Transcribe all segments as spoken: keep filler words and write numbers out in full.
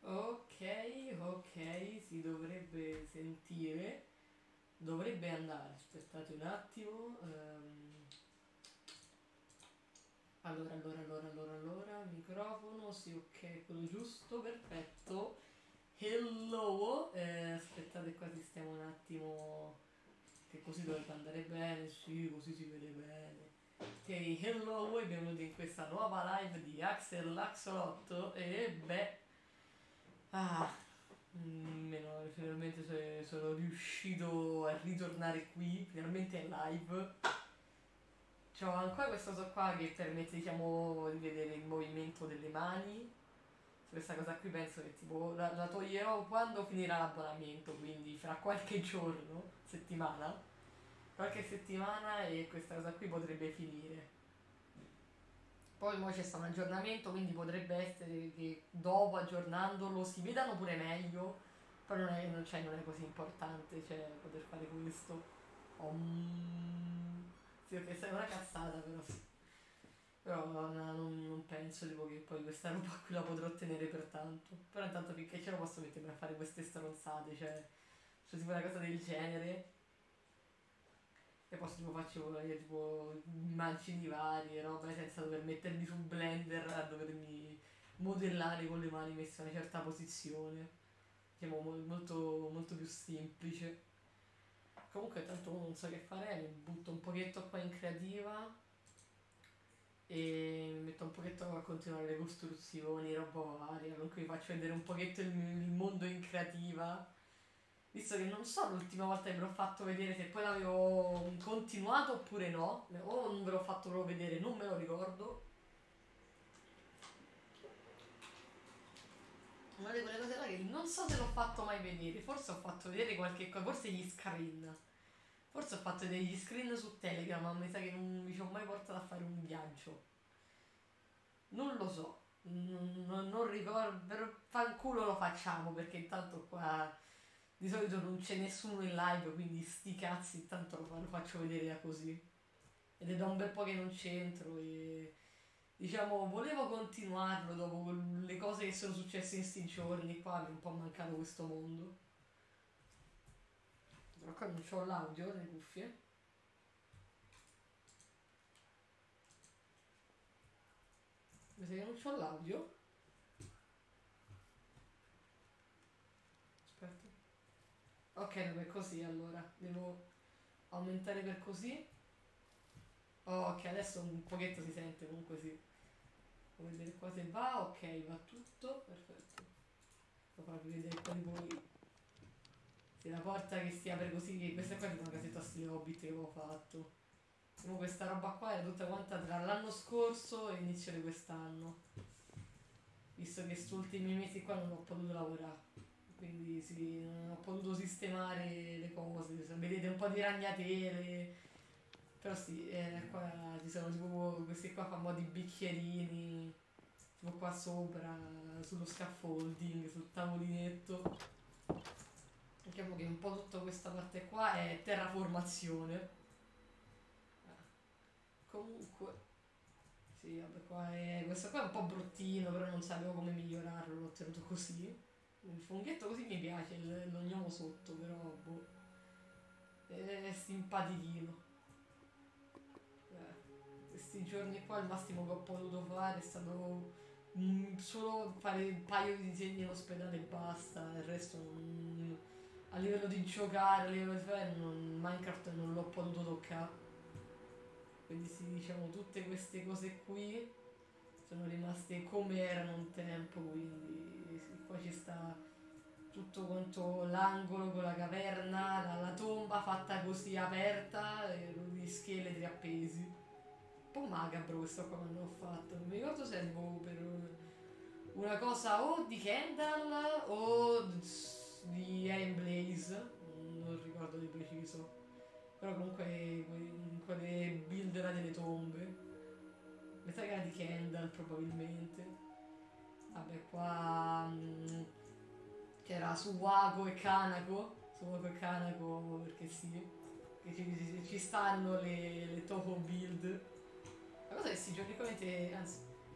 Ok, ok, si dovrebbe sentire. Dovrebbe andare. Aspettate un attimo. ehm. Allora, allora, allora, allora, allora, microfono, sì, ok, quello giusto, perfetto. Hello, eh, aspettate qua, stiamo un attimo, che così dovrebbe andare bene, sì, così si vede bene. Ok, hello e benvenuti in questa nuova live di Axel Axolotl e beh, ah, mm, meno, finalmente so- sono riuscito a ritornare qui, finalmente in live. C'ho ancora questo coso qua che permette, diciamo, di vedere il movimento delle mani. Questa cosa qui penso che tipo la, la toglierò quando finirà l'abbonamento, quindi fra qualche giorno, settimana, qualche settimana e questa cosa qui potrebbe finire. Poi mo c'è stato un aggiornamento, quindi potrebbe essere che dopo aggiornandolo si vedano pure meglio, però non è, non, cioè, non è così importante, cioè, poter fare questo. Om. Sì, ok, è una cazzata però sì. Però no, non, non penso tipo, che poi questa roba qui la potrò tenere per tanto. Però intanto finché ce la posso mettermi a fare queste stronzate, cioè, cioè tipo una cosa del genere. E poi tipo faccio io, tipo immagini varie, roba senza dover mettermi sul blender a dovermi modellare con le mani messe in una certa posizione. Diciamo mo- molto, molto più semplice. Comunque tanto non so che fare, mi butto un pochetto qua in creativa e mi metto un pochetto a continuare le costruzioni, roba varia, con cui faccio vedere un pochetto il, il mondo in creativa. Visto che non so l'ultima volta che ve l'ho fatto vedere se poi l'avevo continuato oppure no, o non ve l'ho fatto proprio vedere, non me lo ricordo. Una di quelle cose là che non so se l'ho fatto mai vedere, forse ho fatto vedere qualche cosa, forse gli screen. Forse ho fatto degli screen su Telegram, ma mi sa che non mi ci ho mai portato a fare un viaggio. Non lo so, non, non- non ricordo, per fanculo lo facciamo perché intanto qua di solito non c'è nessuno in live, quindi sti cazzi intanto lo, fa- lo faccio vedere da così. Ed è da un bel po' che non c'entro e diciamo volevo continuarlo dopo le cose che sono successe in sti giorni qua, mi è un po' mancato questo mondo. Però qua non c'ho l'audio nelle cuffie. Mi sa che non c'ho l'audio. Aspetta. Ok, no, è così allora. Devo aumentare per così. Oh, ok, adesso un pochetto si sente comunque sì. Devo vedere qua se va, ok, va tutto, perfetto. Devo farvi vedere qua di voi. Sì, la porta che si apre così, che questa qua è una casetta stile Hobbit che avevo fatto. Tipo questa roba qua era tutta quanta tra l'anno scorso e l'inizio di quest'anno. Visto che questi ultimi mesi qua non ho potuto lavorare. Quindi sì, non ho potuto sistemare le cose. Vedete un po' di ragnatele. Però sì, eh, qua ci sono tipo questi qua fanno di bicchierini, tipo qua sopra, sullo scaffolding, sul tavolinetto. Diciamo che un po' tutta questa parte qua è terraformazione. Comunque, sì, vabbè, qua è, questo qua è un po' bruttino, però non sapevo come migliorarlo, l'ho tenuto così. Il funghetto così mi piace, il- lo gnomo sotto, però boh, è simpatichino. Eh, questi giorni qua il massimo che ho potuto fare è stato mm, solo fare un paio di disegni in ospedale e basta, il resto non- a livello di giocare, a livello di fare, non- Minecraft non l'ho potuto toccare. Quindi sì, diciamo tutte queste cose qui sono rimaste come erano un tempo, quindi sì, qua ci sta tutto quanto l'angolo con la caverna, la, la tomba fatta così aperta e gli scheletri appesi. Un po' macabro questo qua quando l'ho fatto, non mi ricordo se ero per una cosa o di Kendall o di Eren Blaze, non ricordo di preciso. Però comunque que- quelle build là delle tombe. Mi sa che era di Kendall probabilmente. Vabbè qua mm, c'era su Wago e Kanako. Su Wago e Kanako perché sì. Che ci, ci- ci stanno le, le topo build. La cosa è che si giochi anzi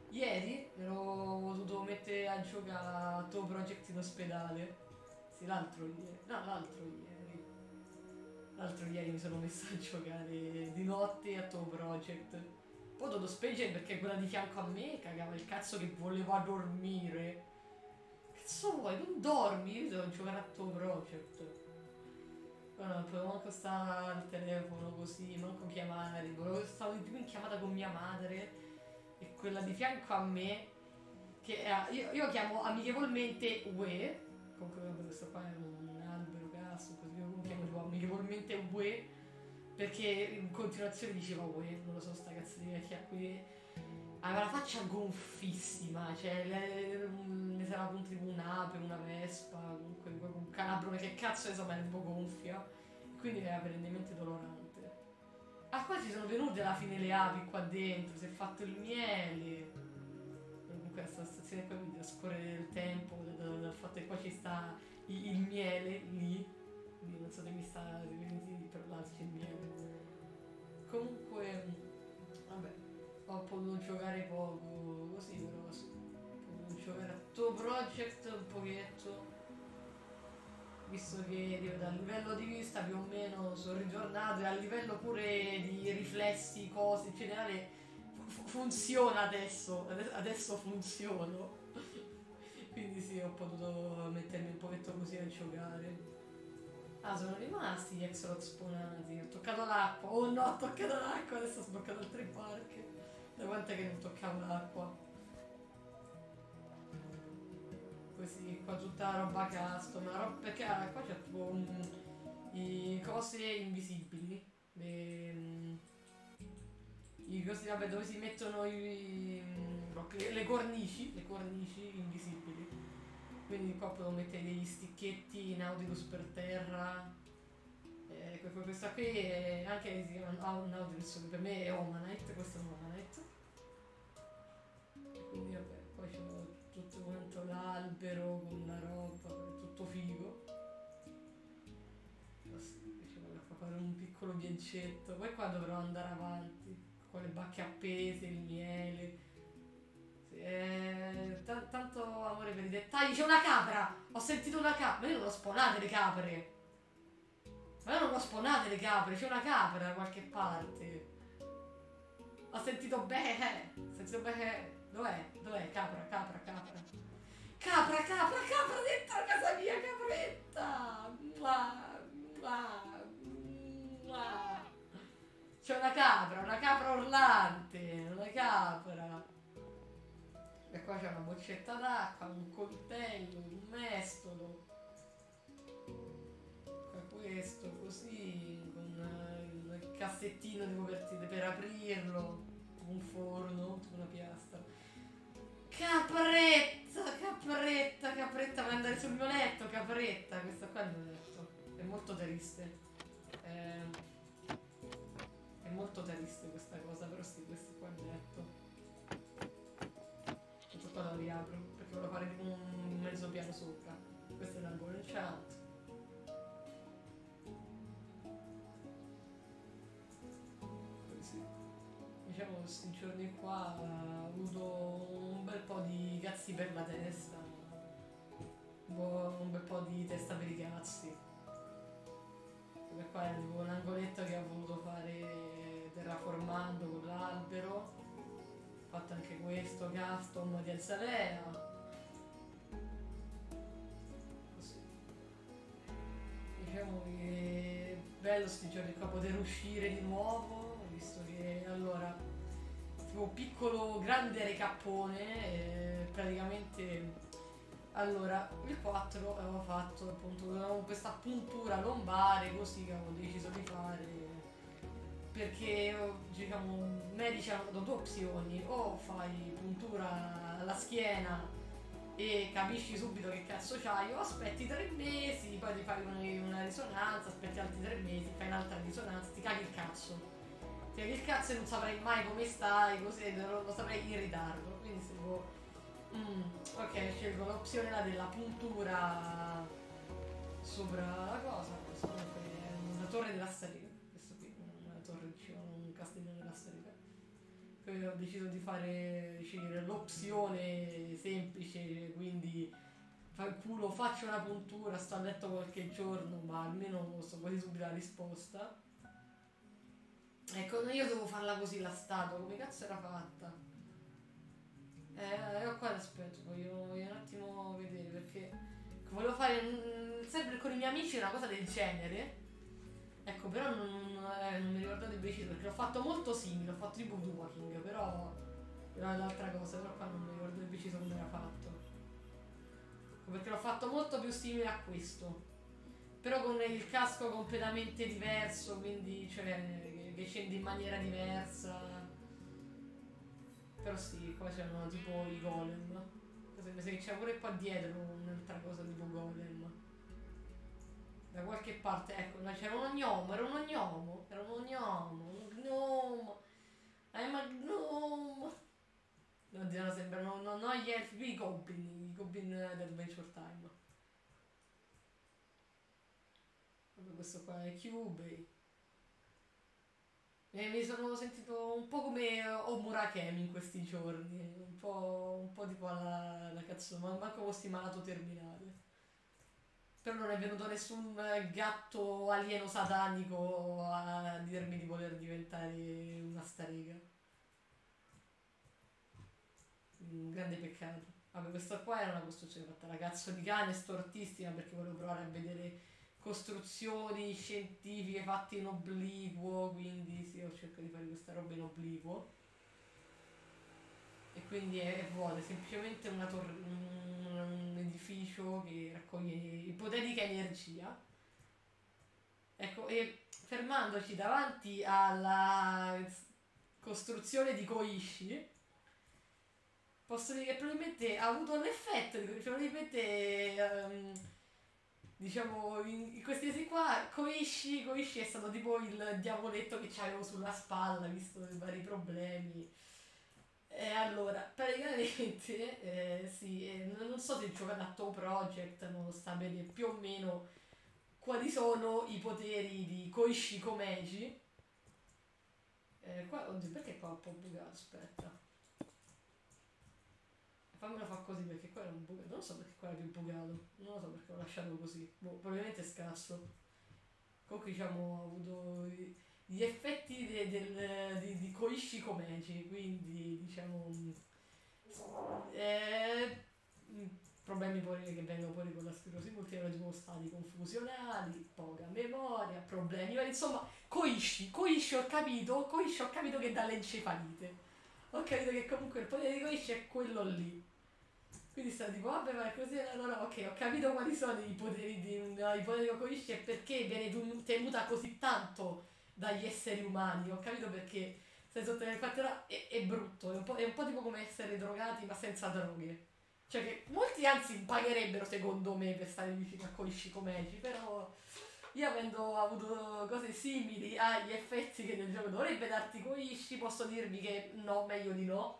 Ieri me l'ho dovuto mettere a giocare a Toe Project in ospedale. Sì, l'altro ieri. No, l'altro ieri. L'altro ieri mi sono messa a giocare di notte a Toe Project. Poi ho dovuto spengere perché quella di fianco a me cagava il cazzo che voleva dormire. Che cazzo vuoi? Non dormi? Io devo giocare a Toe Project. No, non potevo manco stare al telefono così, manco chiamare. Volevo stavo di più in chiamata con mia madre e quella di fianco a me che era, io, io chiamo amichevolmente Ue, comunque questo qua è un albero cazzo, così io chiamo tipo amichevolmente Ue perché in continuazione diceva Ue, non lo so, sta cazzo di vecchia qui aveva la faccia gonfissima, cioè le, ne sarà appunto tipo un'ape, una vespa, comunque un calabrone che cazzo insomma è un po' gonfia, quindi era perennemente dolorante. Ah, qua ci sono venute alla fine le api qua dentro, si è fatto il miele. Comunque questa stazione qua mi scorre il tempo dal, dal fatto che qua ci sta il, il miele lì. Quindi non so se mi sta per l'altro c'è il miele. Comunque, vabbè, ho potuto giocare poco così, però ho potuto giocare a Toe Project un pochetto. Visto che dal livello di vista più o meno sono ritornato e a livello pure di riflessi, cose in generale fu- funziona adesso, adesso funziono. Quindi sì, ho potuto mettermi un pochetto così a giocare. Ah, sono rimasti gli Exolot spawnati, ho toccato l'acqua, oh no, ho toccato l'acqua, adesso ho sbloccato altre barche. Da quant'è che non toccavo l'acqua? Così qua tutta la roba custom, la roba, perché ah, qua c'è tipo um, i cose invisibili, le, um, i cosi vabbè dove si mettono i, um, le, le cornici, le cornici invisibili. Quindi qua potevo mettere degli sticchetti Nautilus per terra. Eh, questa qui è anche si chiama Nautilus, che per me è Omanite, questo è un Omanite. E quindi vabbè, poi c'è tutto quanto l'albero con la roba, tutto figo. Diciamo che fare un piccolo viaggetto, poi qua dovrò andare avanti, con le bacche appese, il miele. Sì, eh, t- tanto amore per i dettagli. C'è una capra! Ho sentito una capra! Ma io non ho spawnato le capre! Ma io non ho spawnato le capre, c'è una capra da qualche parte. Ho sentito beh, ho sentito beh. Dov'è? Dov'è? Capra, capra, capra. Capra, capra, capra dentro casa mia, capretta! Mua, mua, mua. C'è una capra, una capra urlante, una capra. E qua c'è una boccetta d'acqua, un coltello, un mestolo. Qua questo, così, con il cassettino di copertine per aprirlo, un forno, una piastra. Capretta, capretta, capretta, vuoi andare sul mio letto, capretta, questa qua è il mio letto, è molto triste, è, è molto triste questa cosa, però sì, questo qua è il mio letto, questo qua lo riapro, perché volevo fare tipo un mezzo piano sopra, questo è l'angolo enchant. Diciamo questi giorni qua ho avuto un bel po' di cazzi per la testa, un bel po' di testa per i cazzi. Perché qua era tipo un angoletto che ho voluto fare terraformando con l'albero. Ho fatto anche questo custom di Alzalea. Così. Diciamo che è bello sti giorni qua poter uscire di nuovo, visto che allora tipo piccolo grande recappone, eh, praticamente allora il quattro avevo fatto appunto avevo questa puntura lombare così che avevo deciso di fare perché diciamo i medici hanno dato due opzioni: o fai puntura alla schiena e capisci subito che cazzo c'hai, o aspetti tre mesi, poi ti fai una, una risonanza, aspetti altri tre mesi, fai un'altra risonanza, ti caghi il cazzo. Ti caghi il cazzo e non saprei mai come stai, così lo, lo saprei in ritardo. Quindi se devo. Mm, ok, scelgo l'opzione là della puntura sopra la cosa. Questo è una torre della strega. Questo qui, una torre, diciamo, un castello della strega. Poi ho deciso di fare, scegliere l'opzione semplice, quindi fa il culo, faccio una puntura, sto a letto qualche giorno, ma almeno so quasi subito la risposta. Ecco, io devo farla così la statua, come cazzo era fatta? Eh, io qua aspetto, voglio, voglio un attimo vedere perché volevo fare mm, sempre con i miei amici una cosa del genere. Ecco, però non, eh, non mi ricordate il preciso perché l'ho fatto molto simile, ho fatto tipo woodworking, però era l'altra cosa, però qua non mi ricordo il preciso come era fatto. Ecco, perché l'ho fatto molto più simile a questo, però con il casco completamente diverso, quindi cioè che, che scende in maniera diversa. Però sì, qua c'erano tipo i golem. Mi sa che c'era pure qua dietro un'altra cosa tipo golem. Da qualche parte, ecco, là c'era uno gnomo, era uno gnomo, era uno gnomo, uno gnomo. I'm a gnome. Oddio, no, sembrano, no, no, gli elfi, più i goblin, i goblin di Adventure Time. Vabbè, questo qua è Cubey. E mi sono sentito un po' come O Murakami in questi giorni, un po', un po' tipo alla, alla cazzo, ma manco fossi malato terminale. Però non è venuto nessun gatto alieno satanico a dirmi di voler diventare una strega. Un grande peccato. Vabbè, questa qua era una costruzione fatta da cazzo di cane, stortissima, perché volevo provare a vedere costruzioni scientifiche fatte in obliquo, quindi sì, ho cercato di fare questa roba in obliquo. E quindi è, è vuota, è semplicemente una tor- un, un edificio che raccoglie ipotetica energia. Ecco, e fermandoci davanti alla costruzione di Koishi, posso dire che probabilmente ha avuto l'effetto, di- probabilmente ehm, diciamo in, in questi mesi qua Koishi, Koishi è stato tipo il diavoletto che c'avevo sulla spalla, visto i vari problemi. E allora, praticamente, eh, sì, eh, non non so se giocate a Toe Project, non lo sapete più o meno quali sono i poteri di Koichi Komeiji. Eh, qua, oddio, perché qua è un po' bucato? Aspetta. Fammelo fa così perché qua era un bucato. Non so perché qua era più bucato. Non lo so perché l'ho lasciato così. Boh, probabilmente è scarso. Comunque diciamo ho avuto i- gli effetti de- del- di, di Koichi Komeiji, quindi diciamo mm, eh, mm, problemi poi che vengono poi con la sclerosi multipla, tipo stati confusionali, poca memoria, problemi, ma insomma, Koichi, Koichi ho capito, Koichi ho capito che dà l'encefalite. Ho capito che comunque il potere di Koichi è quello lì. Quindi sta tipo, vabbè, ma è così, allora ok, ho capito quali sono i poteri di un i poteri di Koichi e perché viene tu- temuta così tanto dagli esseri umani. Ho capito perché stai sotto le fattura è, è brutto, è un, po', è un po' tipo come essere drogati ma senza droghe. Cioè che molti anzi pagherebbero secondo me per stare vicino a Koichi Komeiji, però io avendo avuto cose simili agli effetti che nel gioco dovrebbe darti Koichi, posso dirvi che no, meglio di no.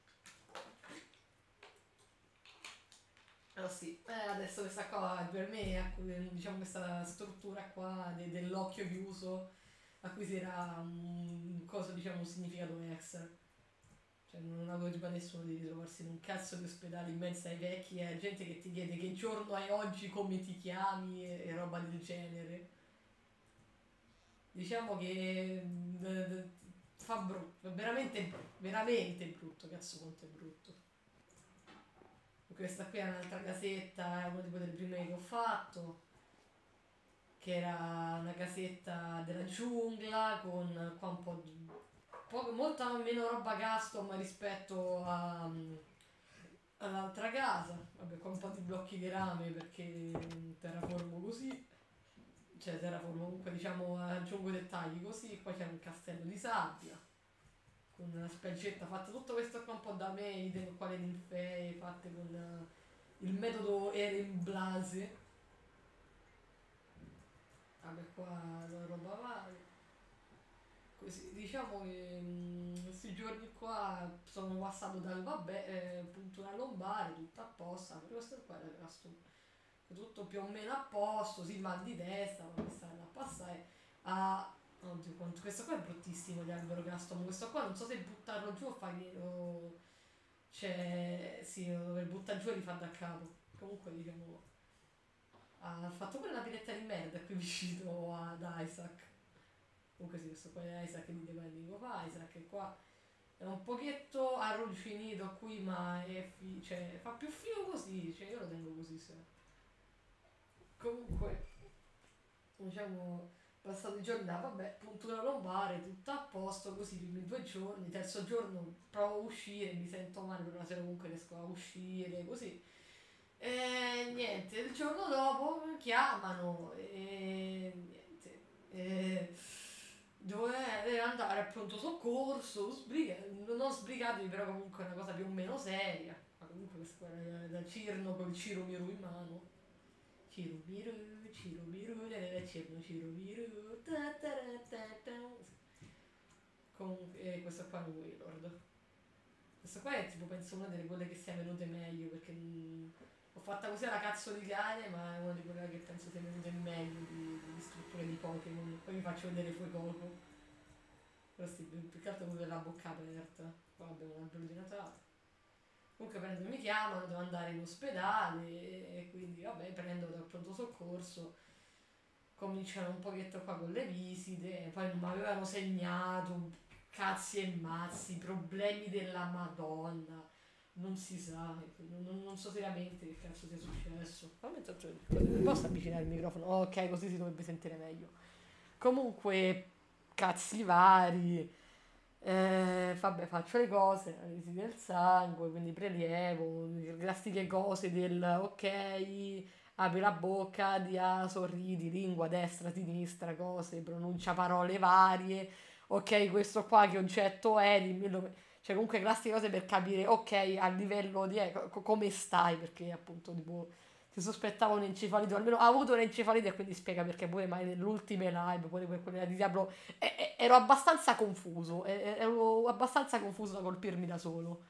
Allora sì, eh, adesso questa qua per me, ecco, diciamo questa struttura qua de- dell'occhio chiuso acquisirà un coso, diciamo, un significato extra. Cioè non aveva nessuno di ritrovarsi in un cazzo di ospedale in mezzo ai vecchi e gente che ti chiede che giorno è oggi, come ti chiami e, e roba del genere. Diciamo che mm, d- d- fa brutto, veramente, veramente brutto, cazzo quanto è brutto. Questa qui è un'altra casetta, è uno tipo delle prime che ho fatto, che era una casetta della giungla con qua un po' di, poco, molta meno roba custom rispetto a, all'altra casa. Vabbè, qua un po' di blocchi di rame perché terraformo così, cioè terraformo comunque diciamo aggiungo dettagli così. Poi c'è un castello di sabbia con una spiaggetta fatta tutto questo qua un po' da me, idem quale ninfee fatte con eh, il metodo Eren Blase. Vabbè, qua la roba varia. Così, diciamo che mh, questi giorni qua sono passato dal vabbè, eh, puntura lombare, tutto a posto, per questo qua era rimasto tutto più o meno a posto, sì, mal di testa, ma mi stanno a passare, a Oddio, quanto... questo qua è bruttissimo di albero custom. Questo qua non so se buttarlo giù o fargli... o- cioè, sì, dover buttare giù e rifà da capo. Comunque, diciamo, ha fatto pure una piletta di merda qui vicino ad Isaac. Comunque sì, questo qua è Isaac di The Binding of Isaac, e qua è un pochetto arrugginito qui, ma è fi- cioè, fa più filo così, cioè io lo tengo così se. Comunque, diciamo, passato i giorni, ah, vabbè, puntura lombare, tutto a posto, così i primi due giorni, terzo giorno provo a uscire, mi sento male, però la sera comunque riesco a uscire, così. E niente, il giorno dopo mi chiamano e niente. E dove andare al pronto soccorso, sbriga- non sbrigatevi, però comunque è una cosa più o meno seria. Ma comunque questa qua era da Cirno col Ciro Miru in mano. Ciro Miru, Ciro Miru, era Cirno Ciro Miru. Ta ta ra ta ta. Comunque, e questo qua è un Waylord. Questa qua è tipo penso una delle quelle che sia venute meglio perché mm, l'ho fatta così alla cazzo di cane, ma è una di quelle che penso sia venute meglio di, di strutture di Pokémon. Poi vi faccio vedere Fuecoco. Però sì, più che altro quello della bocca aperta. Qua abbiamo un albero di Natale. Comunque prendo, mi chiamano, devo andare in ospedale e quindi vabbè prendo dal pronto soccorso, cominciano un pochetto qua con le visite, poi non mi avevano segnato, cazzi e mazzi, problemi della Madonna, non si sa, non, non- non so seriamente che cazzo sia successo. Fammi tanto- Posso avvicinare il microfono? Ok, così si dovrebbe sentire meglio. Comunque, cazzi vari. Eh, vabbè, faccio le cose, analisi del sangue, quindi prelievo, le classiche cose del ok, apri la bocca, di A, sorridi, lingua destra, sinistra, cose, pronuncia parole varie, ok, questo qua che oggetto è, dimmelo, cioè comunque classiche cose per capire, ok, a livello di, eh, co- come stai, perché appunto tipo si sospettava un'encefalite, o almeno ha avuto un'encefalite e quindi spiega perché pure mai nelle ultime live, pure per quella di Diablo e- e- ero abbastanza confuso, e- e- ero abbastanza confuso da colpirmi da solo.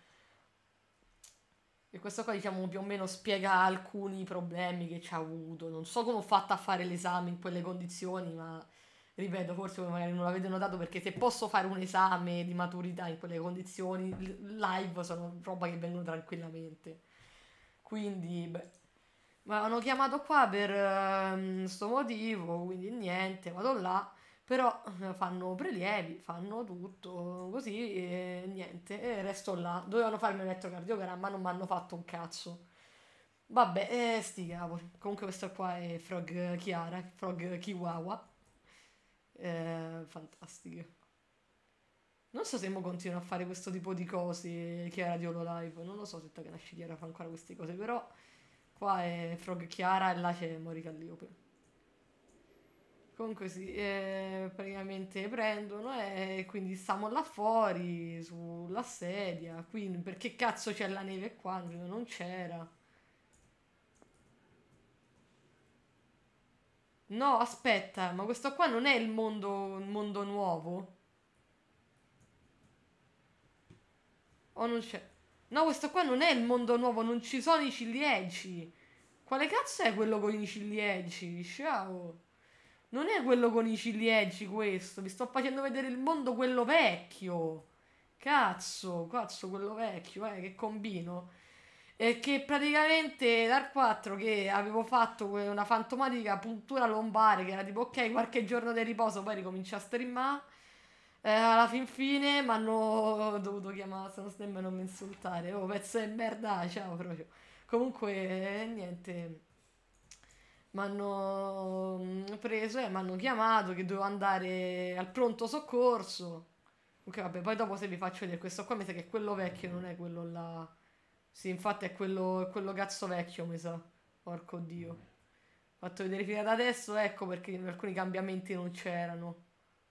E questo qua, diciamo, più o meno spiega alcuni problemi che ci ha avuto. Non so come ho fatto a fare l'esame in quelle condizioni, ma ripeto, forse voi magari non l'avete notato perché se posso fare un esame di maturità in quelle condizioni, l- live sono roba che vengono tranquillamente. Quindi, beh, mi avevano chiamato qua per ehm, sto motivo, quindi niente, vado là. Però eh, fanno prelievi, fanno tutto così e niente, e resto là. Dovevano farmi un elettrocardiogramma, non mi hanno fatto un cazzo. Vabbè, eh, sti cavoli. Comunque questo qua è Frog Chiara, Frog Chihuahua. Eh, fantastiche. Non so se mo continuo a fare questo tipo di cose, Chiara di Hololive. Non lo so se che nasce Chiara fa ancora queste cose, però qua è Frog Chiara e là c'è Mori Calliope. Comunque sì, eh, praticamente prendono e quindi stiamo là fuori sulla sedia. Quindi perché cazzo c'è la neve qua? Non c'era. No, aspetta, ma questo qua non è il mondo, il mondo nuovo? O non c'è? No, questo qua non è il mondo nuovo, non ci sono i ciliegi. Quale cazzo è quello con i ciliegi? Ciao. Non è quello con i ciliegi questo, vi sto facendo vedere il mondo quello vecchio. Cazzo, cazzo, quello vecchio, eh, che combino. E che praticamente dal quattro che avevo fatto que- una fantomatica puntura lombare, che era tipo ok, qualche giorno di riposo, poi ricomincia a streamare. Eh, alla fin fine mi hanno dovuto chiamare, se non nemmeno mi insultare. Oh, pezzo di merda, ciao proprio. Comunque, eh, niente. Mi hanno mm, preso e mi hanno chiamato che dovevo andare al pronto soccorso. Ok, vabbè, poi dopo se vi faccio vedere questo qua mi sa che è quello vecchio, non è quello là. Sì, infatti è quello, è quello cazzo vecchio, mi sa. Porco Dio. Ho fatto vedere fino ad adesso, ecco perché alcuni cambiamenti non c'erano.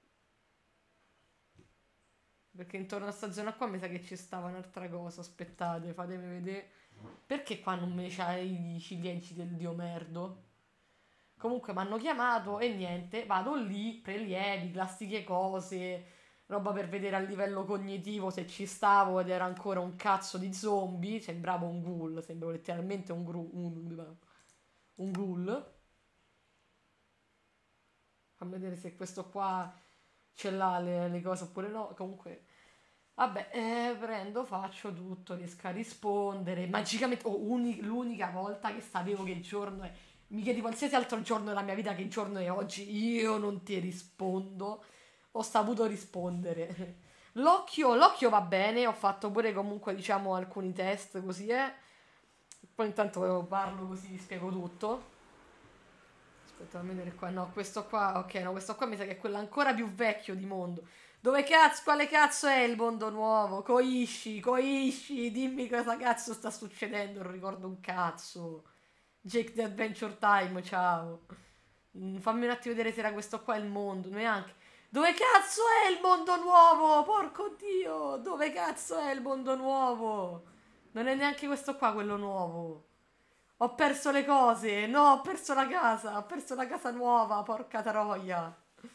Perché intorno a sta zona qua mi sa che ci stava un'altra cosa. Aspettate, fatemi vedere. Perché qua non me c'hai i ciliegi del dio merdo? Comunque mi hanno chiamato e niente, vado lì, prelievi, classiche cose, roba per vedere a livello cognitivo se ci stavo ed era ancora un cazzo di zombie, sembrava un ghoul, sembrava letteralmente un, gru- un, un ghoul. Fammi vedere se questo qua... ce l'ha le, le cose oppure no. Comunque, vabbè, eh, prendo, faccio tutto, riesco a rispondere. Magicamente, oh, uni- l'unica volta che sapevo che il giorno è. Mi chiedi qualsiasi altro giorno della mia vita che giorno è oggi, io non ti rispondo. Ho saputo rispondere. L'occhio, l'occhio va bene, ho fatto pure comunque, diciamo, alcuni test così, eh. Poi intanto parlo così, vi spiego tutto. Aspetta, fammi vedere qua. No, questo qua, ok, no, questo qua mi sa che è quello ancora più vecchio di mondo. Dove cazzo, quale cazzo è il mondo nuovo? Coisci, coisci, dimmi cosa cazzo sta succedendo, non ricordo un cazzo. Jake the Adventure Time, ciao. Mm, fammi un attimo vedere se era questo qua il mondo, neanche. Dove cazzo è il mondo nuovo? Porco Dio, dove cazzo è il mondo nuovo? Non è neanche questo qua quello nuovo. Ho perso le cose. No, ho perso la casa. Ho perso la casa nuova. Porca troia.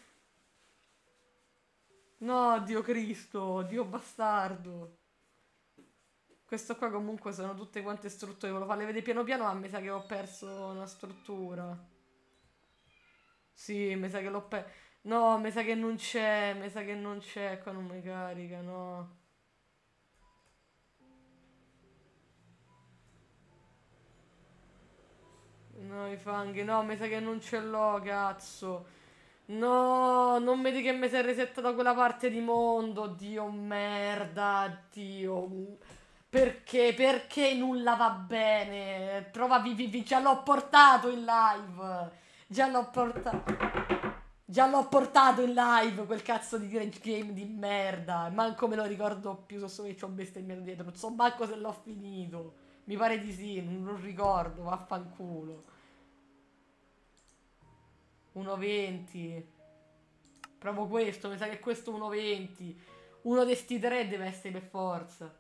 No, Dio Cristo. Dio bastardo. Questo qua comunque sono tutte quante strutture. Volevo farle vedere piano piano, ma mi sa che ho perso una struttura. Sì, mi sa che l'ho perso. No, mi sa che non c'è. Mi sa che non c'è. Qua non mi carica, no. No, i fanghi. No, mi sa che non ce l'ho, cazzo. No, non mi dica che mi si è resettata quella parte di mondo. Dio merda, Dio. Perché? Perché nulla va bene? Prova, vi, vi- vi- già l'ho portato in live. Già l'ho portato. Già l'ho portato in live quel cazzo di Rage Game di merda. Manco me lo ricordo più, so solo che ci ho bestemmiato dietro. Non so manco se l'ho finito. Mi pare di sì, non lo ricordo, vaffanculo. uno venti. Proprio questo, mi sa che questo è uno venti. Uno di sti tre deve essere per forza.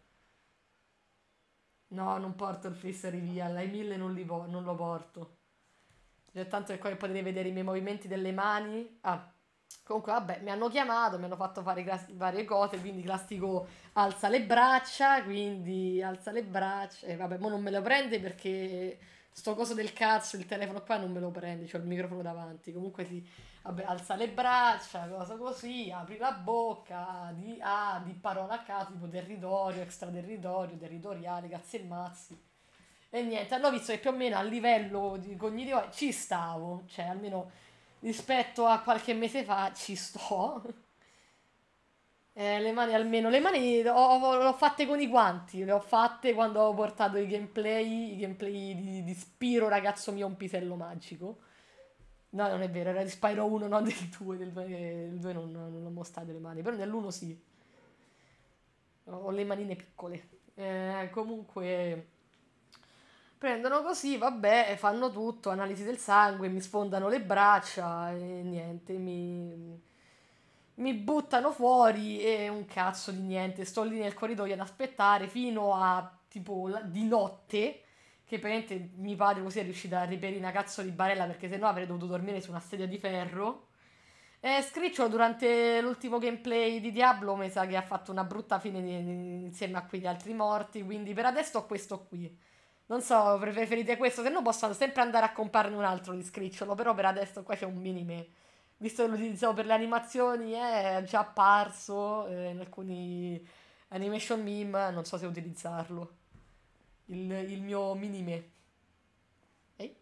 No, non porto il face reveal, ai mille non, li po- non lo porto. Già tanto che qua potete vedere i miei movimenti delle mani. Ah, comunque vabbè, mi hanno chiamato, mi hanno fatto fare clas- varie cose, quindi classico alza le braccia, quindi alza le braccia. E vabbè, mo non me lo prende perché sto coso del cazzo, il telefono qua non me lo prende, c'ho il microfono davanti. Comunque sì, vabbè, alza le braccia, cosa così, apri la bocca, di A, di parola a caso, tipo territorio, extraterritorio, territoriale, cazzi e mazzi. E niente, hanno visto che più o meno a livello di cognitivo ci stavo, cioè almeno rispetto a qualche mese fa ci sto. Eh, le mani almeno, le mani ho- ho- le ho fatte con i guanti, le ho fatte quando ho portato i gameplay, i gameplay di, di Spiro, ragazzo mio, un pisello magico. No, non è vero, era di Spyro uno, non del due, del due, del due non, non l'ho mostrato le mani, però nell'uno sì, ho le manine piccole. Eh, comunque, prendono così, vabbè, fanno tutto, analisi del sangue, mi sfondano le braccia e niente, mi, mi buttano fuori e un cazzo di niente. Sto lì nel corridoio ad aspettare fino a tipo la- di notte, che praticamente mio padre così è riuscito a reperire una cazzo di barella perché sennò avrei dovuto dormire su una sedia di ferro. E Scricciolo durante l'ultimo gameplay di Diablo mi sa che ha fatto una brutta fine di- di- insieme a quegli altri morti, quindi per adesso ho questo qui. Non so, pre- preferite questo? Se no posso sempre andare a comprarne un altro di scricciolo, però per adesso qua c'è un minime. Visto che lo utilizziamo per le animazioni, è già apparso eh, in alcuni animation meme, non so se utilizzarlo. Il, il mio minime. Ehi,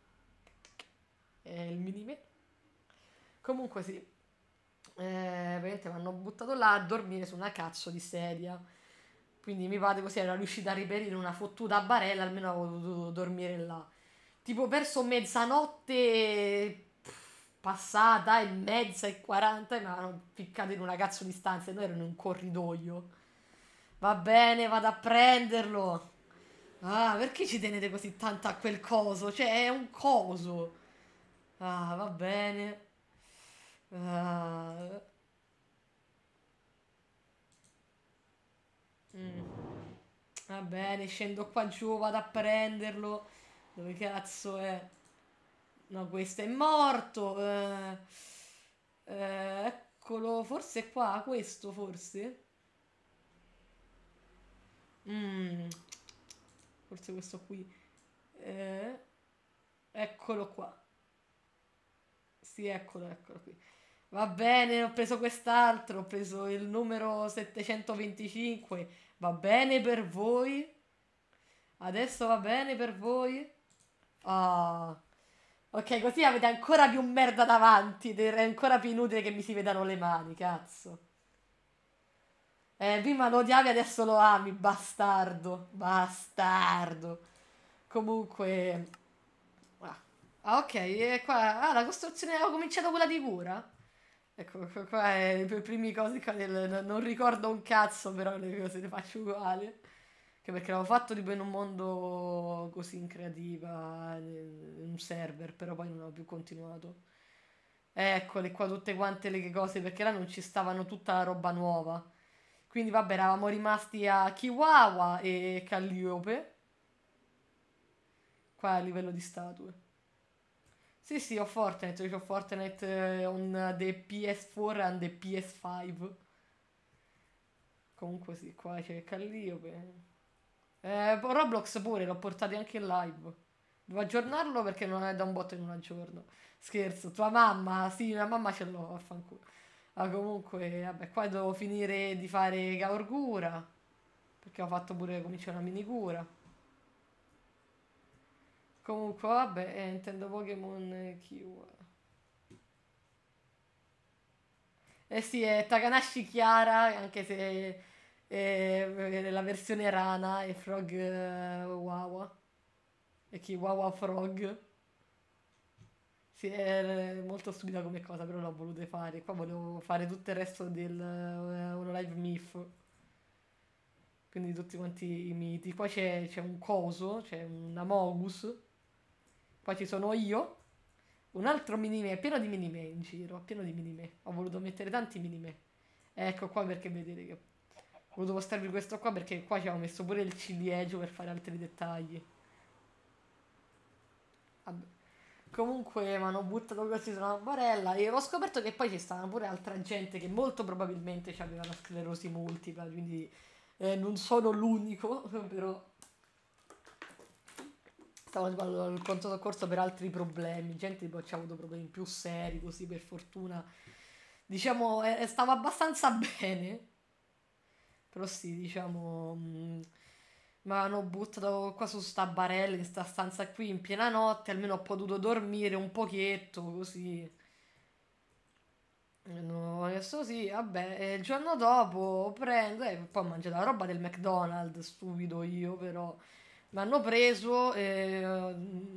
è il minime. Comunque sì, eh, praticamente mi hanno buttato là a dormire su una cazzo di sedia. Quindi mi pare così era riuscita a reperire una fottuta barella, almeno avevo dovuto dormire là. Tipo verso mezzanotte pff, passata e mezza e quaranta e mi hanno ficcato in una cazzo di stanza e noi ero in un corridoio. Va bene, vado a prenderlo. Ah, perché ci tenete così tanto a quel coso? Cioè, è un coso. Ah, va bene. Ah, mm. Va bene, scendo qua giù, vado a prenderlo. Dove cazzo è? No, questo è morto. Eh, eh, eccolo, forse è qua, questo forse. Mm, forse questo qui. Eh, eccolo qua. Sì, eccolo, eccolo qui. Va bene, ho preso quest'altro, ho preso il numero settecentoventicinque. Va bene per voi? Adesso va bene per voi? Ah. Ok, così avete ancora più merda davanti. ed È ancora più inutile che mi si vedano le mani, cazzo. Eh, prima lo odiavi, adesso lo ami, bastardo. Bastardo. Comunque. Ah, ah, ok, e qua. Ah, la costruzione. Ho cominciato quella di cura? Ecco, qua qua è i primi cose qua del- no- non ricordo un cazzo, però le cose le faccio uguali. Anche perché l'avevo fatto tipo in un mondo così in creativa, in un server, però poi non ho più continuato. Eccole qua tutte quante le cose, perché là non ci stavano tutta la roba nuova. Quindi vabbè, eravamo rimasti a Chihuahua e Calliope, qua a livello di statue. Sì, sì, ho Fortnite, ho Fortnite eh, on the P S quattro and the P S cinque. Comunque sì, qua c'è Calliope. Eh, poi Roblox pure, l'ho portato anche in live. Devo aggiornarlo perché non è da un botto in un aggiorno. Scherzo, tua mamma, sì, mia mamma ce l'ho, vaffanculo. Ah, comunque, vabbè, qua devo finire di fare Gaorgura, perché ho fatto pure, cominciare una mini cura. Comunque, vabbè, eh, intendo Pokémon eh, Q. Eh sì, è Takanashi Chiara, anche se è la versione rana e Frog eh, Wawa. E Chihuahua Frog. Sì, è molto stupida come cosa, però l'ho voluto fare. Qua volevo fare tutto il resto del uh, Uno Live Myth. Quindi tutti quanti i miti. Qua c'è c'è un coso, c'è un Amogus. Qua ci sono io. Un altro minime, è pieno di minime in giro, pieno di minime. Ho voluto mettere tanti minime. Ecco qua perché vedete che ho voluto mostrarvi questo qua perché qua ci avevo messo pure il ciliegio per fare altri dettagli. Vabbè. Comunque mi hanno buttato così su una barella e ho scoperto che poi ci stava pure altra gente che molto probabilmente aveva la sclerosi multipla, quindi eh, non sono l'unico, però stavo tipo al al pronto soccorso per altri problemi, gente tipo ci ha avuto problemi più seri, così per fortuna diciamo eh, stava abbastanza bene, però sì, diciamo mh, mi hanno buttato qua su sta barella in sta stanza qui in piena notte, almeno ho potuto dormire un pochetto così. Eh, No, adesso sì, vabbè, e il giorno dopo prendo e poi ho mangiato la roba del McDonald's, stupido io però. Mi hanno preso e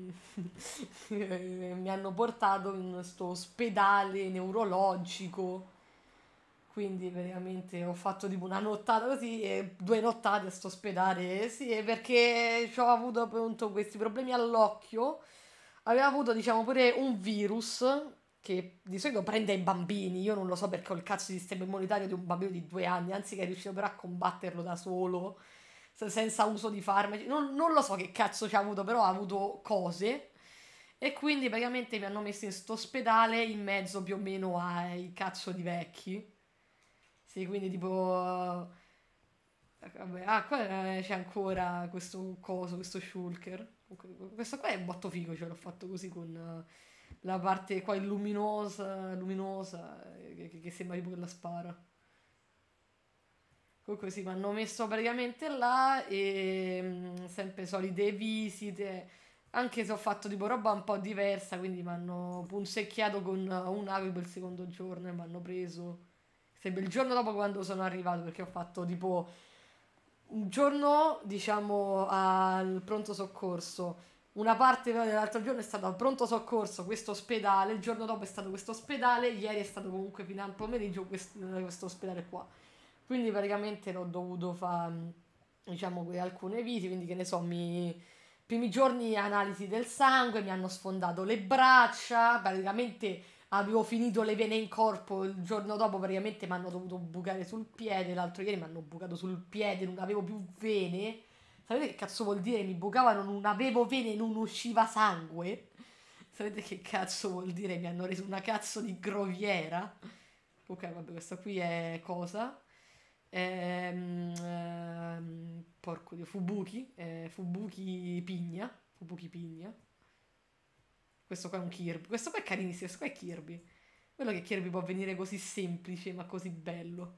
e mi hanno portato in questo ospedale neurologico. Quindi praticamente ho fatto tipo una nottata così e due nottate a sto ospedale. Sì, perché ho avuto appunto questi problemi all'occhio. Aveva avuto, diciamo, pure un virus che di solito prende i bambini. Io non lo so perché ho il cazzo di sistema immunitario di un bambino di due anni, anzi che è riuscito però a combatterlo da solo, se- senza uso di farmaci. Non, non lo so che cazzo ci ha avuto, però ha avuto cose. E quindi praticamente mi hanno messo in sto ospedale in mezzo più o meno ai cazzo di vecchi. Sì, quindi tipo... eh, Vabbè, ah, qua eh, c'è ancora questo coso, questo shulker. Questo qua è un botto figo, ce l'ho fatto così con eh, la parte qua luminosa, luminosa, eh, che, che- che sembra tipo che la spara. Comunque sì, mi hanno messo praticamente là e mm, sempre solite visite, anche se ho fatto tipo roba un po' diversa, quindi mi hanno punzecchiato con un ago il secondo giorno e mi hanno preso. Sempre il giorno dopo quando sono arrivato, perché ho fatto tipo un giorno, diciamo, al pronto soccorso. Una parte poi dell'altro giorno è stato al pronto soccorso, questo ospedale, il giorno dopo è stato questo ospedale, ieri è stato comunque fino al pomeriggio quest- questo ospedale qua. Quindi praticamente l'ho dovuto fare, diciamo, que- alcune visite, quindi che ne so, mi... primi giorni analisi del sangue, mi hanno sfondato le braccia, praticamente avevo finito le vene in corpo, il giorno dopo praticamente mi hanno dovuto bucare sul piede, l'altro ieri mi hanno bucato sul piede, non avevo più vene. Sapete che cazzo vuol dire? Mi bucavano, non avevo vene e non usciva sangue? Sapete che cazzo vuol dire? Mi hanno reso una cazzo di groviera? Ok, vabbè, questa qui è cosa? Ehm, ehm, porco dio, Fubuki, eh, Fubuki Pigna, Fubuki Pigna. Questo qua è un Kirby. Questo qua è carinissimo, questo qua è Kirby. Quello che Kirby può venire così semplice, ma così bello.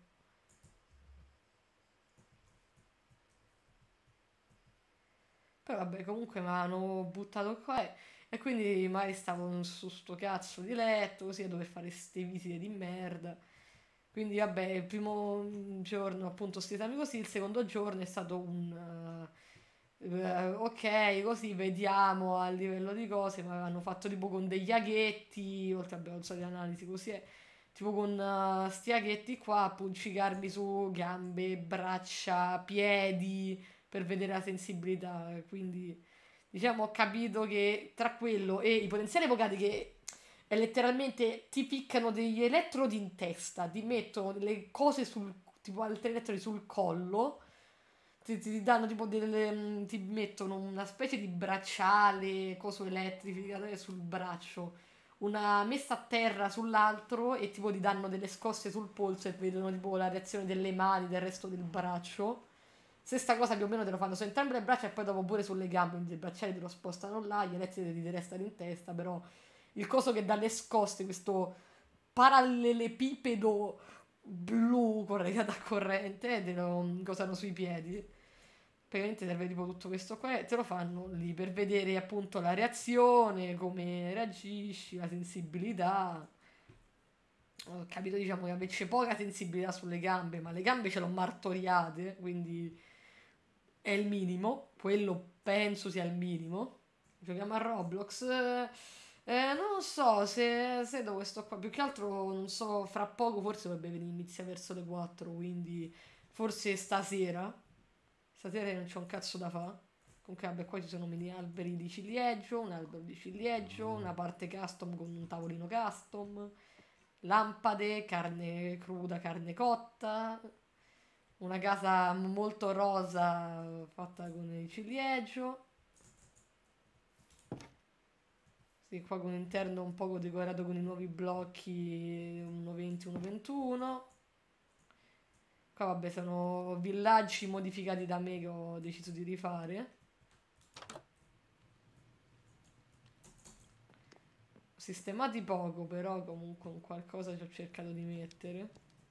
Poi vabbè, comunque mi hanno buttato qua e, e quindi mai stavo su sto cazzo di letto, così a dover fare ste visite di merda. Quindi vabbè, il primo giorno appunto sti esami così, il secondo giorno è stato un... eh, eh, ok, così vediamo a livello di cose, ma hanno fatto tipo con degli aghetti, oltre abbiamo fatto di analisi così, è, tipo con eh, sti aghetti qua, a puncicarmi su gambe, braccia, piedi per vedere la sensibilità. Quindi, diciamo, ho capito che tra quello e i potenziali evocati che è letteralmente ti piccano degli elettrodi in testa, ti mettono delle cose sul, tipo altri elettrodi sul collo, ti, ti danno tipo delle, mm, ti mettono una specie di bracciale, coso elettrificatore sul braccio, una messa a terra sull'altro e tipo ti danno delle scosse sul polso e vedono tipo la reazione delle mani, del resto del braccio. Stessa cosa più o meno te lo fanno su entrambe le braccia e poi dopo pure sulle gambe, quindi i bracciali te lo spostano là, gli elettrodi ti restano in testa, però il coso che dà le scosse, questo parallelepipedo blu collegato a corrente, te lo cosano sui piedi. Praticamente serve tipo tutto questo qua e te lo fanno lì per vedere appunto la reazione, come reagisci, la sensibilità. Ho capito diciamo che invece poca sensibilità sulle gambe, ma le gambe ce l'ho martoriate, quindi è il minimo, quello penso sia il minimo. Giochiamo a Roblox. Eh, eh, non lo so se, se dove sto qua. Più che altro, non so, fra poco forse dovrebbe venire inizia verso le quattro. Quindi forse stasera. Stasera non c'è un cazzo da fare. Comunque, vabbè, qua ci sono mini alberi di ciliegio, un albero di ciliegio, una parte custom con un tavolino custom, lampade, carne cruda, carne cotta, una casa molto rosa fatta con il ciliegio. Sì, qua con un interno un poco decorato con i nuovi blocchi uno venti uno ventuno. Qua vabbè sono villaggi modificati da me che ho deciso di rifare. Sistemati poco, però comunque un qualcosa ci ho cercato di mettere.